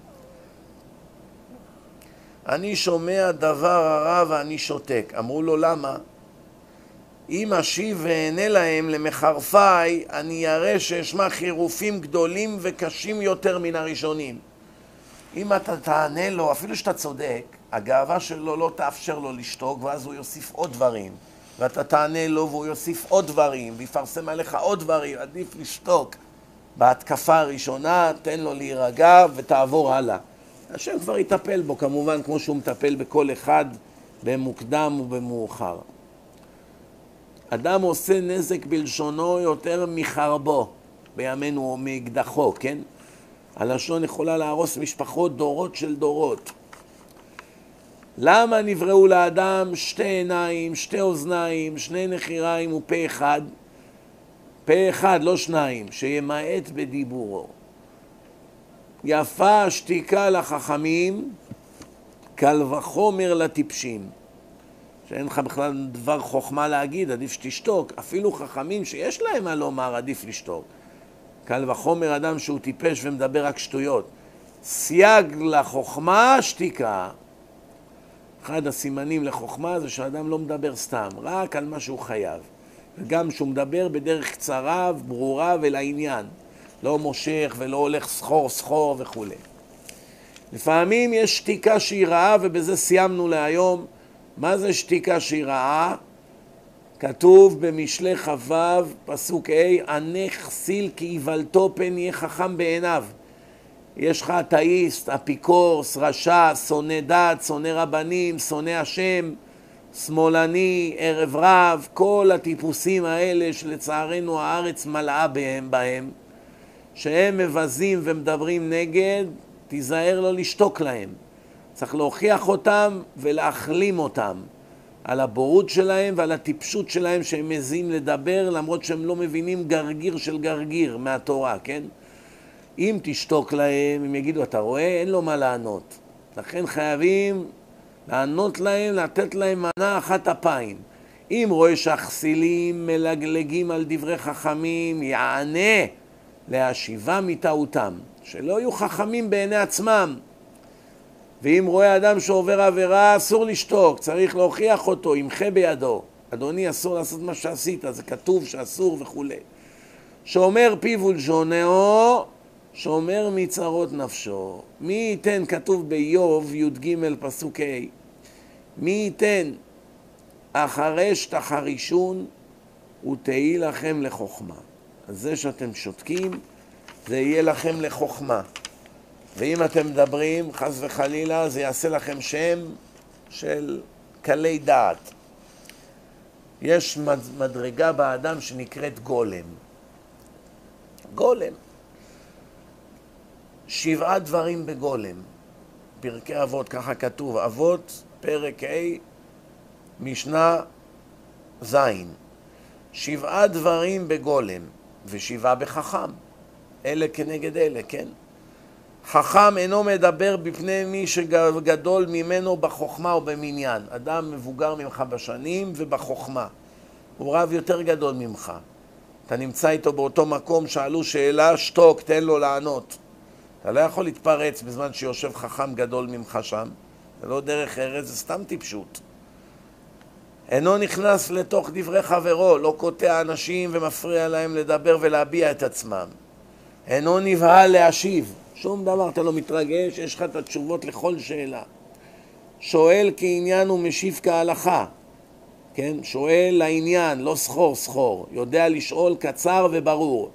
אני שומע דבר הרע ואני שותק. אמרו לו למה? אם אשיב ואענה להם למחרפיי, אני ירא שאשמע חירופים גדולים וקשים יותר מן הראשונים. אם אתה תענה לו, אפילו שאתה צודק, הגאווה שלו לא תאפשר לו לשתוק, ואז הוא יוסיף עוד דברים. ואתה תענה לו והוא יוסיף עוד דברים, ויפרסם עליך עוד דברים. עדיף לשתוק. בהתקפה הראשונה, תן לו להירגע ותעבור הלאה. השם כבר יטפל בו, כמובן, כמו שהוא מטפל בכל אחד, במוקדם ובמאוחר. אדם עושה נזק בלשונו יותר מחרבו, בימינו או מאקדחו, כן? הלשון יכולה להרוס משפחות דורות של דורות. למה נבראו לאדם שתי עיניים, שתי אוזניים, שני נחיריים ופה אחד? פה אחד, לא שניים, שימעט בדיבורו. יפה השתיקה לחכמים, קל וחומר לטיפשים. שאין לך בכלל דבר חוכמה להגיד, עדיף שתשתוק. אפילו חכמים שיש להם מה לומר, עדיף לשתוק. קל וחומר אדם שהוא טיפש ומדבר רק שטויות. סייג לחוכמה, שתיקה. אחד הסימנים לחוכמה זה שאדם לא מדבר סתם, רק על מה שהוא חייב. וגם שהוא מדבר בדרך קצרה, ברורה ולעניין. לא מושך ולא הולך סחור סחור וכו'. לפעמים יש שתיקה שהיא רעה, ובזה סיימנו להיום. מה זה שתיקה שהיא רעה? כתוב במשלי חב"ב, פסוק ה', ענה כסיל כי יבלתו פן יהיה חכם בעיניו. יש לך אתאיסט, אפיקורס, רשע, שונא דת, שונא רבנים, שונא השם, שמאלני, ערב רב, כל הטיפוסים האלה שלצערנו הארץ מלאה בהם, בהם, שהם מבזים ומדברים נגד, תיזהר לא לשתוק להם. צריך להוכיח אותם ולהחלים אותם על הבורות שלהם ועל הטיפשות שלהם שהם מזים לדבר, למרות שהם לא מבינים גרגיר של גרגיר מהתורה, כן? אם תשתוק להם, הם יגידו, אתה רואה, אין לו מה לענות. לכן חייבים לענות להם, לתת להם מנה אחת אפיים. אם רואה שהחסילים מלגלגים על דברי חכמים, יענה להשיבה מטעותם, שלא יהיו חכמים בעיני עצמם. ואם רואה אדם שעובר עבירה, אסור לשתוק, צריך להוכיח אותו, ימחה בידו. אדוני, אסור לעשות מה שעשית, זה כתוב שאסור וכו'. שאומר פיו ולשונהו, שאומר מצרות נפשו. מי ייתן, כתוב באיוב י"ג פסוק ה', מי ייתן אחרש תחרישון ותהי לכם לחוכמה. אז זה שאתם שותקים, זה יהיה לכם לחוכמה. ואם אתם מדברים, חס וחלילה, זה יעשה לכם שם של קלי דעת. יש מדרגה באדם שנקראת גולם. גולם. שבעה דברים בגולם. פרקי אבות, ככה כתוב, אבות, פרק ה', משנה זין. שבעה דברים בגולם, ושבעה בחכם. אלה כנגד אלה, כן? חכם אינו מדבר בפני מי שגדול ממנו בחוכמה או במניין. אדם מבוגר ממך בשנים ובחוכמה. הוא רב יותר גדול ממך. אתה נמצא איתו באותו מקום, שאלו שאלה, שתוק, תן לו לענות. אתה לא יכול להתפרץ בזמן שיושב חכם גדול ממך שם. זה לא דרך ארץ, זה סתם טיפשות. אינו נכנס לתוך דברי חברו, לא קוטע אנשים ומפריע להם לדבר ולהביע את עצמם. אינו נבהל להשיב. שום דבר, אתה לא מתרגש, יש לך את התשובות לכל שאלה. שואל כעניין ומשיב כהלכה. כן? שואל לעניין, לא סחור סחור. יודע לשאול קצר וברור.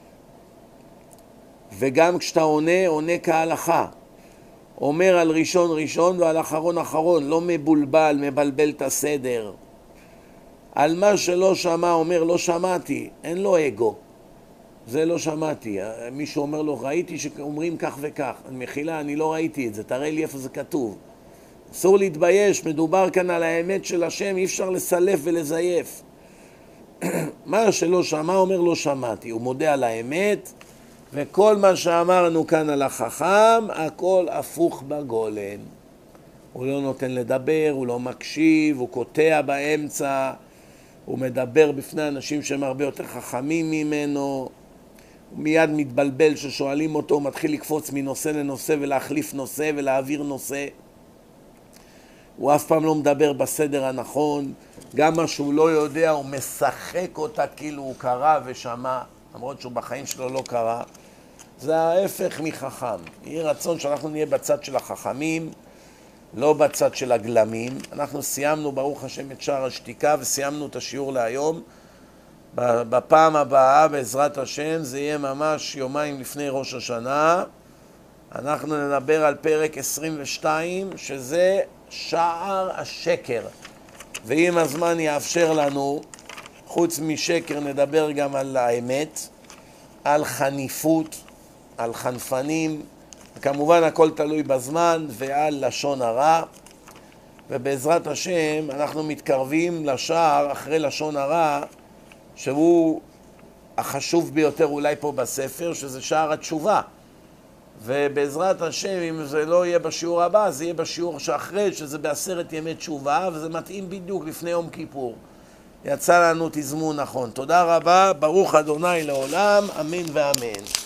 וגם כשאתה עונה, עונה כהלכה. אומר על ראשון ראשון ועל אחרון אחרון, לא מבולבל, מבלבל את הסדר. על מה שלא שמע, אומר לא שמעתי, אין לו אגו. זה לא שמעתי. מישהו אומר לו, ראיתי שאומרים כך וכך. אני מחילה, אני לא ראיתי את זה, תראה לי איפה זה כתוב. אסור להתבייש, מדובר כאן על האמת של השם, אי אפשר לסלף ולזייף. מה שלא שמע, אומר לא שמעתי. הוא מודה על האמת, וכל מה שאמרנו כאן על החכם, הכל הפוך בגולם. הוא לא נותן לדבר, הוא לא מקשיב, הוא קוטע באמצע, הוא מדבר בפני אנשים שהם הרבה יותר חכמים ממנו, הוא מיד מתבלבל ששואלים אותו, הוא מתחיל לקפוץ מנושא לנושא ולהחליף נושא ולהעביר נושא. הוא אף פעם לא מדבר בסדר הנכון, גם מה שהוא לא יודע הוא משחק אותה כאילו הוא קרא ושמע, למרות שהוא בחיים שלו לא קרא. זה ההפך מחכם. יהיה רצון שאנחנו נהיה בצד של החכמים, לא בצד של הגלמים. אנחנו סיימנו ברוך השם את שער השתיקה וסיימנו את השיעור להיום. בפעם הבאה בעזרת השם זה יהיה ממש יומיים לפני ראש השנה. אנחנו נדבר על פרק עשרים ושתיים שזה שער השקר. ואם הזמן יאפשר לנו, חוץ משקר נדבר גם על האמת, על חניפות, על חנפנים, וכמובן הכל תלוי בזמן, ועל לשון הרע. ובעזרת השם אנחנו מתקרבים לשער אחרי לשון הרע, שהוא החשוב ביותר אולי פה בספר, שזה שער התשובה. ובעזרת השם, אם זה לא יהיה בשיעור הבא, זה יהיה בשיעור שאחרי, שזה בעשרת ימי תשובה, וזה מתאים בדיוק לפני יום כיפור. יצא לנו תזמון נכון. תודה רבה, ברוך אדוני לעולם, אמן ואמן.